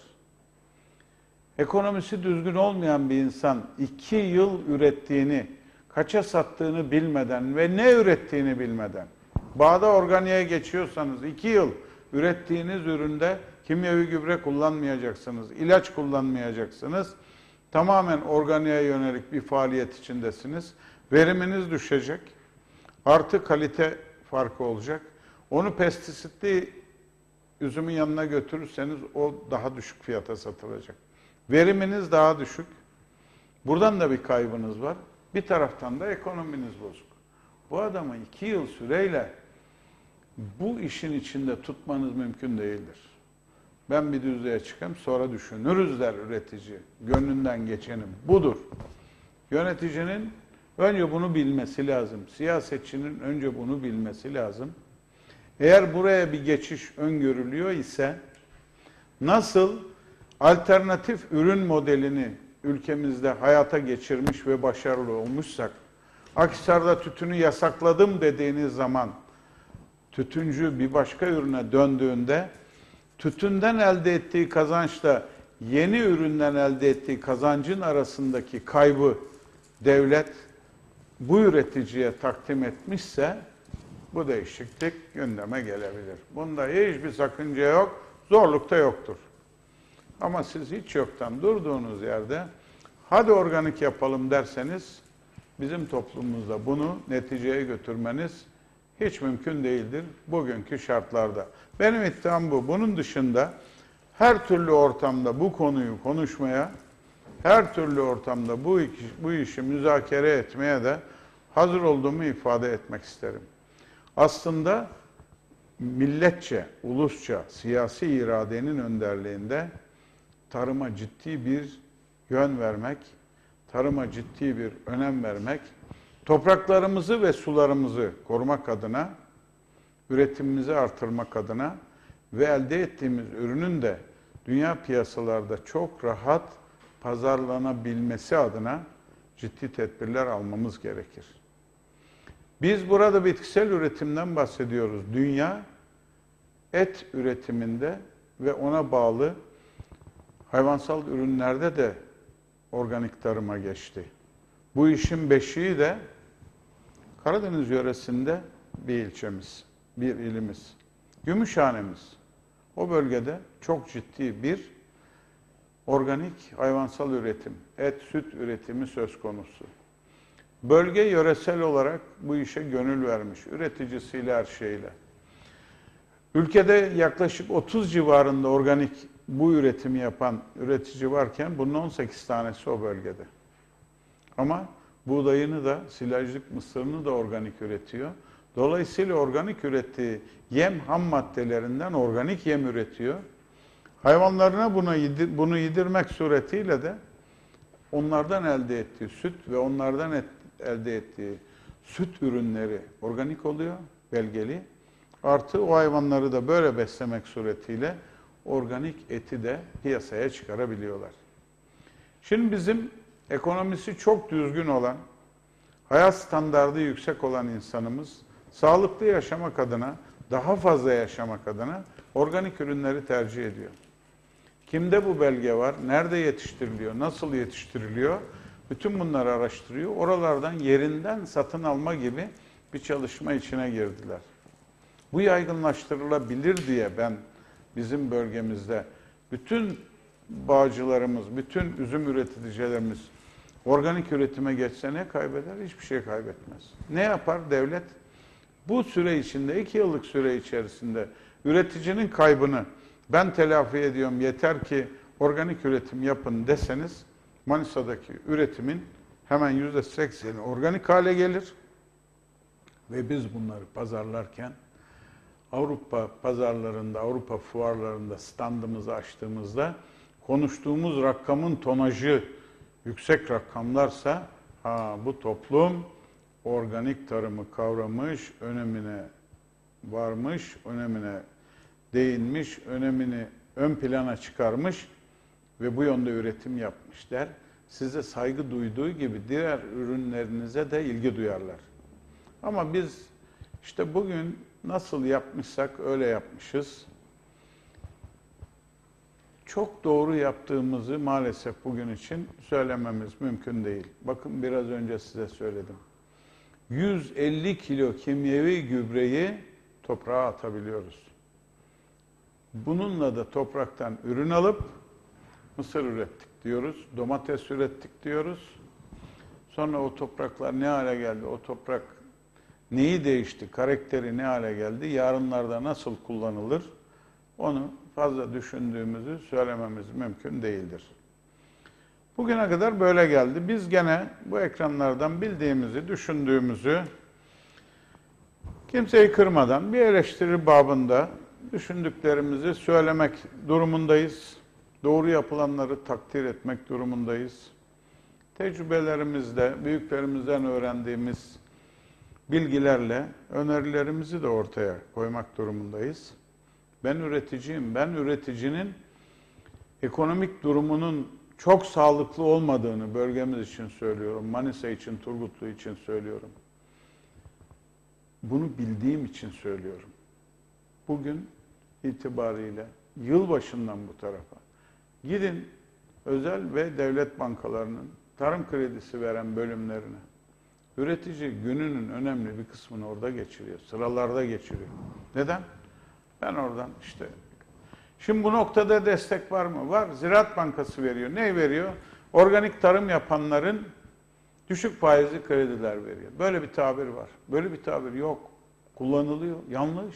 Ekonomisi düzgün olmayan bir insan iki yıl ürettiğini, kaça sattığını bilmeden ve ne ürettiğini bilmeden, bağda organiğe geçiyorsanız iki yıl ürettiğiniz üründe kimyevi gübre kullanmayacaksınız, ilaç kullanmayacaksınız. Tamamen organiğe yönelik bir faaliyet içindesiniz. Veriminiz düşecek. Artı kalite farkı olacak. Onu pestisitli üzümün yanına götürürseniz o daha düşük fiyata satılacak. Veriminiz daha düşük. Buradan da bir kaybınız var. Bir taraftan da ekonominiz bozuk. Bu adamı iki yıl süreyle bu işin içinde tutmanız mümkün değildir. Ben bir düzlüğe çıkayım, sonra düşünürüz der üretici. Gönlünden geçenim budur. Yöneticinin önce bunu bilmesi lazım. Siyasetçinin önce bunu bilmesi lazım. Eğer buraya bir geçiş öngörülüyor ise, nasıl alternatif ürün modelini ülkemizde hayata geçirmiş ve başarılı olmuşsak, Akhisar'da tütünü yasakladım dediğiniz zaman, tütüncü bir başka ürüne döndüğünde, tütünden elde ettiği kazançla yeni üründen elde ettiği kazancın arasındaki kaybı devlet bu üreticiye takdim etmişse, bu değişiklik gündeme gelebilir. Bunda hiçbir sakınca yok, zorluk da yoktur. Ama siz hiç yoktan durduğunuz yerde hadi organik yapalım derseniz bizim toplumumuzda bunu neticeye götürmeniz hiç mümkün değildir bugünkü şartlarda. Benim iddiam bu. Bunun dışında her türlü ortamda bu konuyu konuşmaya, her türlü ortamda bu, bu işi müzakere etmeye de hazır olduğumu ifade etmek isterim. Aslında milletçe, ulusça, siyasi iradenin önderliğinde tarıma ciddi bir yön vermek, tarıma ciddi bir önem vermek, topraklarımızı ve sularımızı korumak adına, üretimimizi artırmak adına ve elde ettiğimiz ürünün de dünya piyasalarda çok rahat pazarlanabilmesi adına ciddi tedbirler almamız gerekir. Biz burada bitkisel üretimden bahsediyoruz. Dünya et üretiminde ve ona bağlı hayvansal ürünlerde de organik tarıma geçti. Bu işin beşiği de Karadeniz yöresinde bir ilçemiz, bir ilimiz. Gümüşhanemiz. O bölgede çok ciddi bir organik hayvansal üretim, et, süt üretimi söz konusu. Bölge yöresel olarak bu işe gönül vermiş, üreticisiyle her şeyle. Ülkede yaklaşık otuz civarında organik bu üretimi yapan üretici varken bunun on sekiz tanesi o bölgede. Ama buğdayını da, silajlık mısırını da organik üretiyor. Dolayısıyla organik ürettiği yem ham maddelerinden organik yem üretiyor. Hayvanlarına buna yedir, bunu yedirmek suretiyle de onlardan elde ettiği süt ve onlardan et, elde ettiği süt ürünleri organik oluyor, belgeli. Artı o hayvanları da böyle beslemek suretiyle organik eti de piyasaya çıkarabiliyorlar. Şimdi bizim ekonomisi çok düzgün olan, hayat standardı yüksek olan insanımız sağlıklı yaşamak adına, daha fazla yaşamak adına organik ürünleri tercih ediyor. Kimde bu belge var, nerede yetiştiriliyor, nasıl yetiştiriliyor, bütün bunları araştırıyor. Oralardan yerinden satın alma gibi bir çalışma içine girdiler. Bu yaygınlaştırılabilir diye ben bizim bölgemizde bütün bağcılarımız, bütün üzüm üreticilerimiz organik üretime geçse ne kaybeder? Hiçbir şey kaybetmez. Ne yapar devlet? Bu süre içinde, iki yıllık süre içerisinde üreticinin kaybını ben telafi ediyorum, yeter ki organik üretim yapın deseniz, Manisa'daki üretimin hemen yüzde sekseni organik hale gelir. Ve biz bunları pazarlarken Avrupa pazarlarında, Avrupa fuarlarında standımızı açtığımızda konuştuğumuz rakamın tonajı yüksek rakamlarsa, ha, bu toplum organik tarımı kavramış, önemine varmış, önemine değinmiş, önemini ön plana çıkarmış ve bu yönde üretim yapmış der. Size saygı duyduğu gibi diğer ürünlerinize de ilgi duyarlar. Ama biz işte bugün nasıl yapmışsak öyle yapmışız. Çok doğru yaptığımızı maalesef bugün için söylememiz mümkün değil. Bakın biraz önce size söyledim. yüz elli kilo kimyevi gübreyi toprağa atabiliyoruz. Bununla da topraktan ürün alıp mısır ürettik diyoruz, domates ürettik diyoruz. Sonra o topraklar ne hale geldi, o toprak neyi değişti, karakteri ne hale geldi, yarınlarda nasıl kullanılır, onu fazla düşündüğümüzü söylememiz mümkün değildir. Bugüne kadar böyle geldi. Biz gene bu ekranlardan bildiğimizi, düşündüğümüzü kimseyi kırmadan bir eleştiri babında düşündüklerimizi söylemek durumundayız. Doğru yapılanları takdir etmek durumundayız. Tecrübelerimizle, büyüklerimizden öğrendiğimiz bilgilerle önerilerimizi de ortaya koymak durumundayız. Ben üreticiyim. Ben üreticinin ekonomik durumunun çok sağlıklı olmadığını bölgemiz için söylüyorum. Manisa için, Turgutlu için söylüyorum. Bunu bildiğim için söylüyorum. Bugün itibariyle yılbaşından bu tarafa gidin özel ve devlet bankalarının tarım kredisi veren bölümlerine. Üretici gününün önemli bir kısmını orada geçiriyor. Sıralarda geçiriyor. Neden? Ben oradan işte... Şimdi bu noktada destek var mı? Var. Ziraat Bankası veriyor. Ne veriyor? Organik tarım yapanların düşük faizli krediler veriyor. Böyle bir tabir var. Böyle bir tabir yok. Kullanılıyor. Yanlış.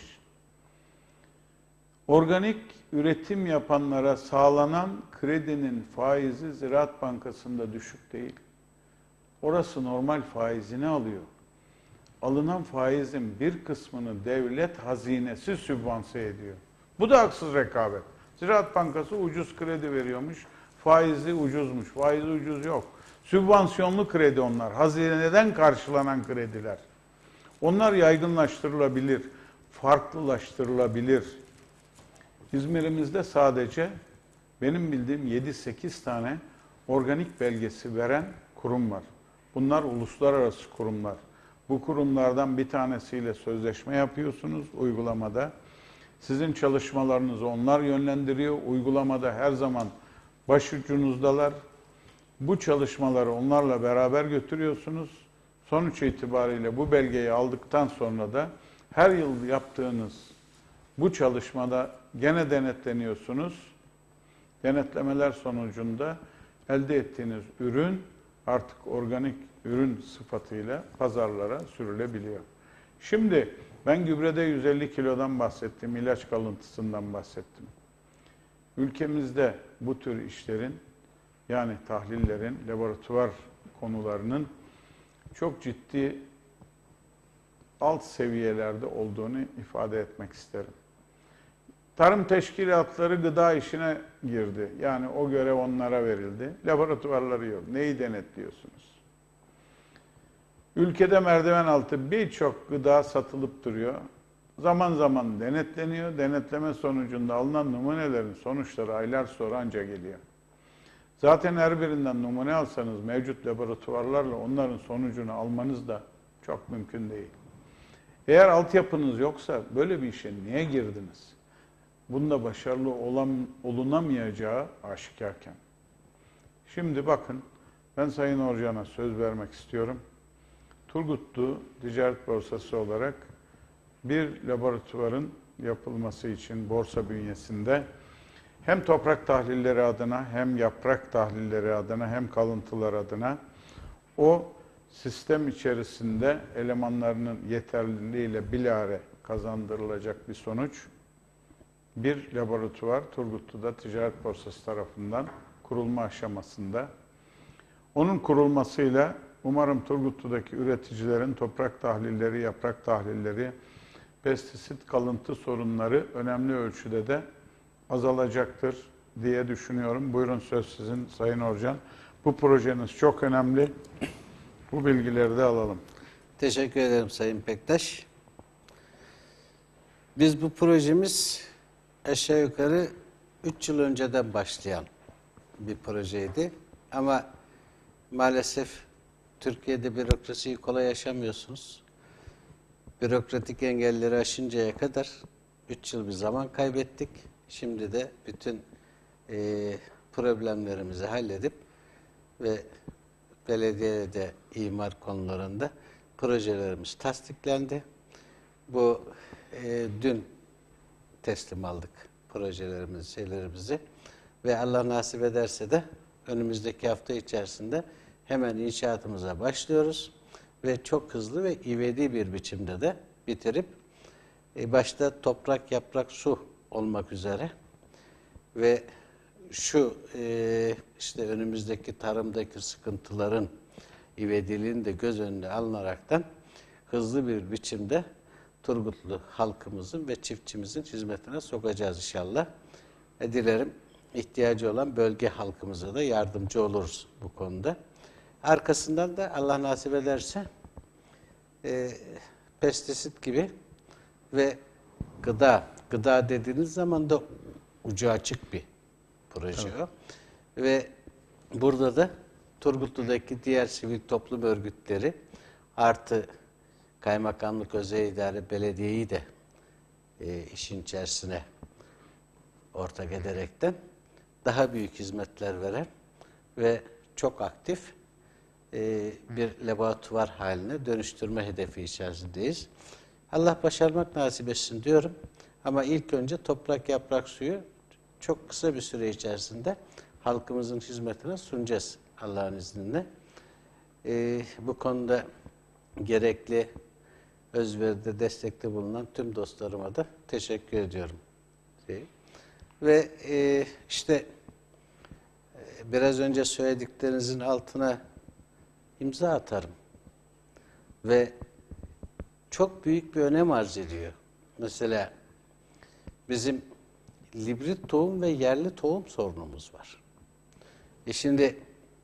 Organik üretim yapanlara sağlanan kredinin faizi Ziraat Bankası'nda düşük değil. Orası normal faizini alıyor. Alınan faizin bir kısmını devlet hazinesi sübvanse ediyor. Bu da haksız rekabet. Ziraat Bankası ucuz kredi veriyormuş, faizi ucuzmuş. Faizi ucuz yok. Sübvansiyonlu kredi onlar. Hazineden karşılanan krediler. Onlar yaygınlaştırılabilir, farklılaştırılabilir. İzmir'imizde sadece benim bildiğim yedi sekiz tane organik belgesi veren kurum var. Bunlar uluslararası kurumlar. Bu kurumlardan bir tanesiyle sözleşme yapıyorsunuz uygulamada. Sizin çalışmalarınızı onlar yönlendiriyor. Uygulamada her zaman başucunuzdalar. Bu çalışmaları onlarla beraber götürüyorsunuz. Sonuç itibariyle bu belgeyi aldıktan sonra da her yıl yaptığınız bu çalışmada gene denetleniyorsunuz. Denetlemeler sonucunda elde ettiğiniz ürün artık organik ürün sıfatıyla pazarlara sürülebiliyor. Şimdi ben gübrede yüz elli kilodan bahsettim, ilaç kalıntısından bahsettim. Ülkemizde bu tür işlerin, yani tahlillerin, laboratuvar konularının çok ciddi alt seviyelerde olduğunu ifade etmek isterim. Tarım teşkilatları gıda işine girdi. Yani o görev onlara verildi. Laboratuvarları yok. Neyi denetliyorsunuz? Ülkede merdiven altı birçok gıda satılıp duruyor. Zaman zaman denetleniyor. Denetleme sonucunda alınan numunelerin sonuçları aylar sonra anca geliyor. Zaten her birinden numune alsanız mevcut laboratuvarlarla onların sonucunu almanız da çok mümkün değil. Eğer altyapınız yoksa böyle bir işe niye girdiniz? Bunda başarılı olan, olunamayacağı aşikarken. Şimdi bakın, ben Sayın Orcan'a söz vermek istiyorum. Turgutlu Ticaret Borsası olarak bir laboratuvarın yapılması için borsa bünyesinde hem toprak tahlilleri adına, hem yaprak tahlilleri adına, hem kalıntılar adına o sistem içerisinde elemanlarının yeterliliğiyle bilahare kazandırılacak bir sonuç. Bir laboratuvar Turgutlu'da Ticaret Borsası tarafından kurulma aşamasında. Onun kurulmasıyla umarım Turgutlu'daki üreticilerin toprak tahlilleri, yaprak tahlilleri, pestisit kalıntı sorunları önemli ölçüde de azalacaktır diye düşünüyorum. Buyurun, söz sizin Sayın Orcan. Bu projeniz çok önemli. Bu bilgileri de alalım. Teşekkür ederim Sayın Pektaş. Biz bu projemiz aşağı yukarı üç yıl önceden başlayan bir projeydi. Ama maalesef Türkiye'de bürokrasiyi kolay aşamıyorsunuz. Bürokratik engelleri aşıncaya kadar üç yıl bir zaman kaybettik. Şimdi de bütün e, problemlerimizi halledip ve belediyede imar konularında projelerimiz tasdiklendi. Bu e, dün teslim aldık projelerimizi, şeylerimizi ve Allah nasip ederse de önümüzdeki hafta içerisinde hemen inşaatımıza başlıyoruz ve çok hızlı ve ivedi bir biçimde de bitirip e, başta toprak, yaprak, su olmak üzere ve şu e, işte önümüzdeki tarımdaki sıkıntıların ivediliğini de göz önüne alınaraktan hızlı bir biçimde Turgutlu halkımızın ve çiftçimizin hizmetine sokacağız inşallah. E, dilerim ihtiyacı olan bölge halkımıza da yardımcı oluruz bu konuda. Arkasından da Allah nasip ederse e, pestisit gibi ve gıda, gıda dediğiniz zaman da ucu açık bir proje evet. o. Ve burada da Turgutlu'daki diğer sivil toplum örgütleri artı kaymakamlık, özel idare, belediyeyi de e, işin içerisine ortak ederekten daha büyük hizmetler veren ve çok aktif e, bir laboratuvar haline dönüştürme hedefi içerisindeyiz. Allah başarmak nasip etsin diyorum. Ama ilk önce toprak, yaprak, suyu çok kısa bir süre içerisinde halkımızın hizmetine sunacağız Allah'ın izniyle. E, bu konuda gerekli özveride, destekte bulunan tüm dostlarıma da teşekkür ediyorum. Ve e, işte e, biraz önce söylediklerinizin altına imza atarım. Ve çok büyük bir önem arz ediyor. Mesela bizim librit tohum ve yerli tohum sorunumuz var. E şimdi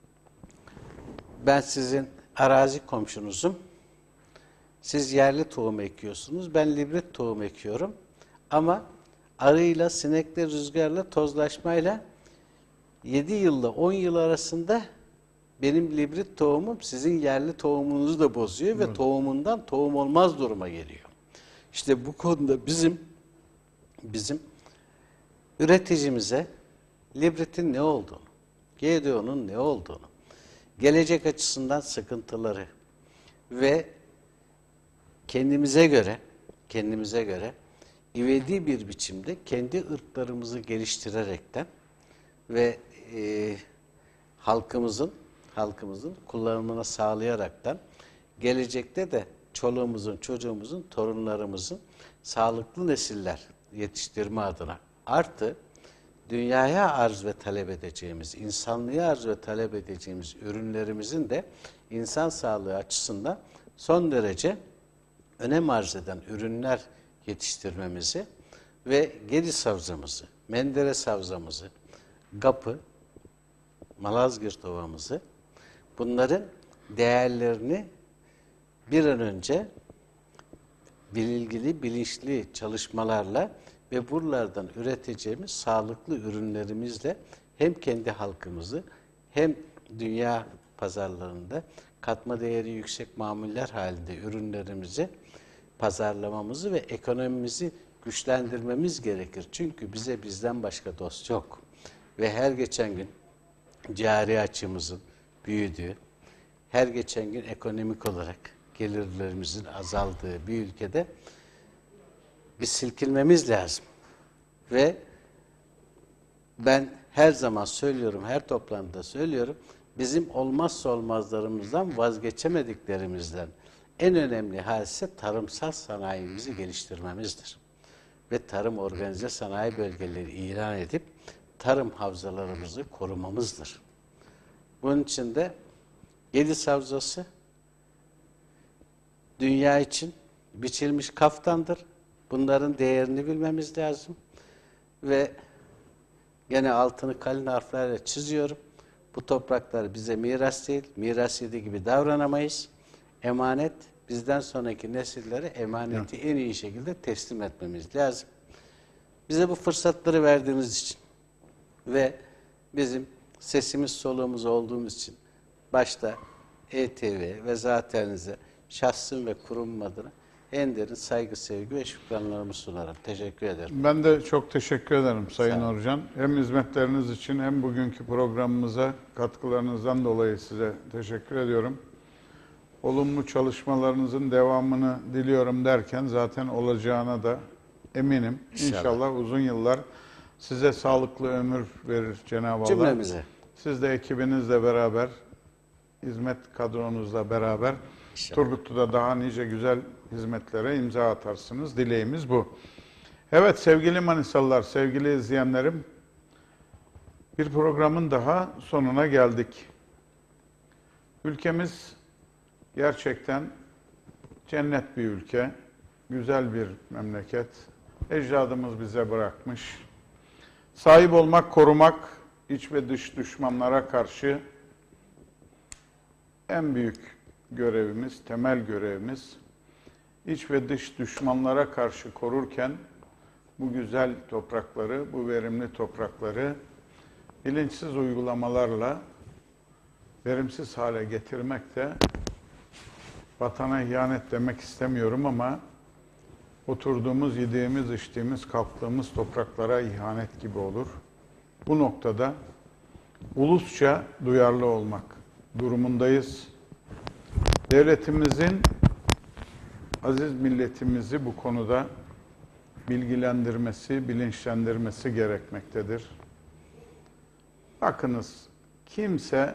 ben sizin arazi komşunuzum. Siz yerli tohum ekiyorsunuz. Ben librit tohum ekiyorum. Ama arıyla, sinekle, rüzgarla, tozlaşmayla yedi yılla on yıl arasında benim librit tohumum sizin yerli tohumunuzu da bozuyor ve evet. tohumundan tohum olmaz duruma geliyor. İşte bu konuda bizim bizim üreticimize libritin ne olduğunu, G D O'nun ne olduğunu, gelecek açısından sıkıntıları ve kendimize göre kendimize göre ivedi bir biçimde kendi ırklarımızı geliştirerekten ve e, halkımızın halkımızın kullanımına sağlayaraktan gelecekte de çoluğumuzun, çocuğumuzun, torunlarımızın sağlıklı nesiller yetiştirme adına artı dünyaya arz ve talep edeceğimiz, insanlığa arz ve talep edeceğimiz ürünlerimizin de insan sağlığı açısından son derece önem arz eden ürünler yetiştirmemizi ve Gediz Havzamızı, Menderes Havzamızı, Gapı, Malazgirt Ovamızı, bunların değerlerini bir an önce bilgili, bilinçli çalışmalarla ve buralardan üreteceğimiz sağlıklı ürünlerimizle hem kendi halkımızı hem dünya pazarlarında katma değeri yüksek mamuller halinde ürünlerimizi pazarlamamızı ve ekonomimizi güçlendirmemiz gerekir. Çünkü bize bizden başka dost yok. Ve her geçen gün cari açımızın büyüdüğü, her geçen gün ekonomik olarak gelirlerimizin azaldığı bir ülkede bir silkinmemiz lazım. Ve ben her zaman söylüyorum, her toplantıda söylüyorum, bizim olmazsa olmazlarımızdan, vazgeçemediklerimizden en önemli hadise tarımsal sanayimizi geliştirmemizdir. Ve tarım organize sanayi bölgeleri ilan edip tarım havzalarımızı korumamızdır. Bunun için de Gediz Havzası dünya için biçilmiş kaftandır. Bunların değerini bilmemiz lazım. Ve gene altını kalın harflerle çiziyorum. Bu topraklar bize miras değil, miras yedi gibi davranamayız. Emanet, bizden sonraki nesillere emaneti en iyi şekilde teslim etmemiz lazım. Bize bu fırsatları verdiğiniz için ve bizim sesimiz soluğumuz olduğumuz için başta E T V ve zateninize şahsım ve kurumum adına en derin saygı, sevgi ve şükranlarımı sunarım. Teşekkür ederim. Ben de çok teşekkür ederim Sayın Sağ olun. Orcan. Hem hizmetleriniz için hem bugünkü programımıza katkılarınızdan dolayı size teşekkür ediyorum. Olumlu çalışmalarınızın devamını diliyorum derken zaten olacağına da eminim. İnşallah, İnşallah uzun yıllar size sağlıklı ömür verir Cenab-ı Allah. Cümlemize. Siz de ekibinizle beraber, hizmet kadronuzla beraber İnşallah. Turgutlu'da daha nice güzel hizmetlere imza atarsınız. Dileğimiz bu. Evet sevgili Manisalılar, sevgili izleyenlerim, bir programın daha sonuna geldik. Ülkemiz gerçekten cennet bir ülke, güzel bir memleket. Ecdadımız bize bırakmış. Sahip olmak, korumak, iç ve dış düşmanlara karşı en büyük görevimiz, temel görevimiz. İç ve dış düşmanlara karşı korurken bu güzel toprakları, bu verimli toprakları bilinçsiz uygulamalarla verimsiz hale getirmek de vatana ihanet demek istemiyorum ama oturduğumuz, yediğimiz, içtiğimiz, kalktığımız topraklara ihanet gibi olur. Bu noktada ulusça duyarlı olmak durumundayız. Devletimizin aziz milletimizi bu konuda bilgilendirmesi, bilinçlendirmesi gerekmektedir. Bakınız, kimse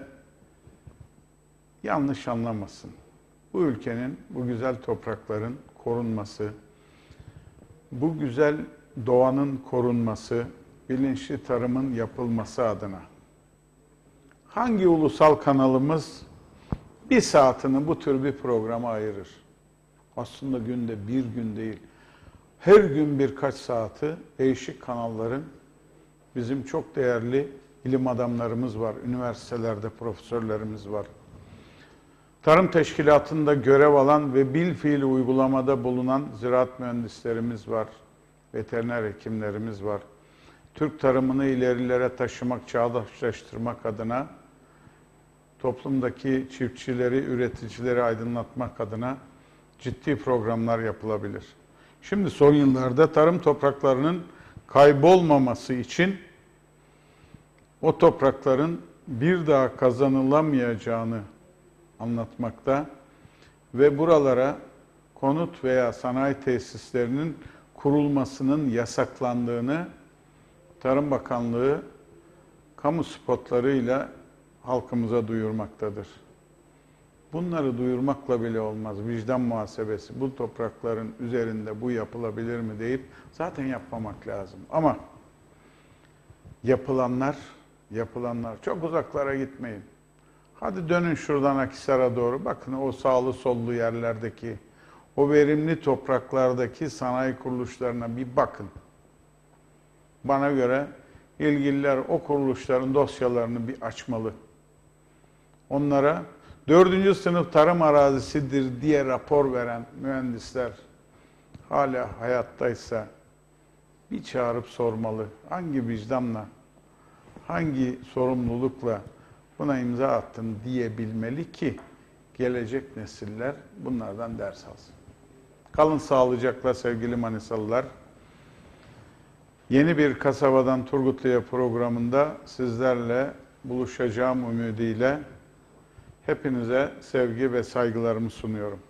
yanlış anlamasın. Bu ülkenin, bu güzel toprakların korunması, bu güzel doğanın korunması, bilinçli tarımın yapılması adına hangi ulusal kanalımız bir saatini bu tür bir programa ayırır? Aslında günde bir gün değil, her gün birkaç saati değişik kanalların, bizim çok değerli ilim adamlarımız var, üniversitelerde profesörlerimiz var. Tarım teşkilatında görev alan ve bilfiil uygulamada bulunan ziraat mühendislerimiz var, veteriner hekimlerimiz var. Türk tarımını ilerilere taşımak, çağdaşlaştırmak adına toplumdaki çiftçileri, üreticileri aydınlatmak adına ciddi programlar yapılabilir. Şimdi son yıllarda tarım topraklarının kaybolmaması için o toprakların bir daha kazanılamayacağını anlatmakta ve buralara konut veya sanayi tesislerinin kurulmasının yasaklandığını Tarım Bakanlığı kamu spotlarıyla halkımıza duyurmaktadır. Bunları duyurmakla bile olmaz. Vicdan muhasebesi, bu toprakların üzerinde bu yapılabilir mi deyip zaten yapmamak lazım. Ama yapılanlar, yapılanlar çok uzaklara gitmeyin. Hadi dönün şuradan Akhisar'a doğru. Bakın o sağlı sollu yerlerdeki, o verimli topraklardaki sanayi kuruluşlarına bir bakın. Bana göre ilgililer o kuruluşların dosyalarını bir açmalı. Onlara dördüncü sınıf tarım arazisidir diye rapor veren mühendisler hala hayattaysa bir çağırıp sormalı. Hangi vicdanla, hangi sorumlulukla buna imza attın diyebilmeli ki gelecek nesiller bunlardan ders alsın. Kalın sağlıcakla sevgili Manisalılar. Yeni bir kasabadan Turgutlu'ya programında sizlerle buluşacağım ümidiyle hepinize sevgi ve saygılarımı sunuyorum.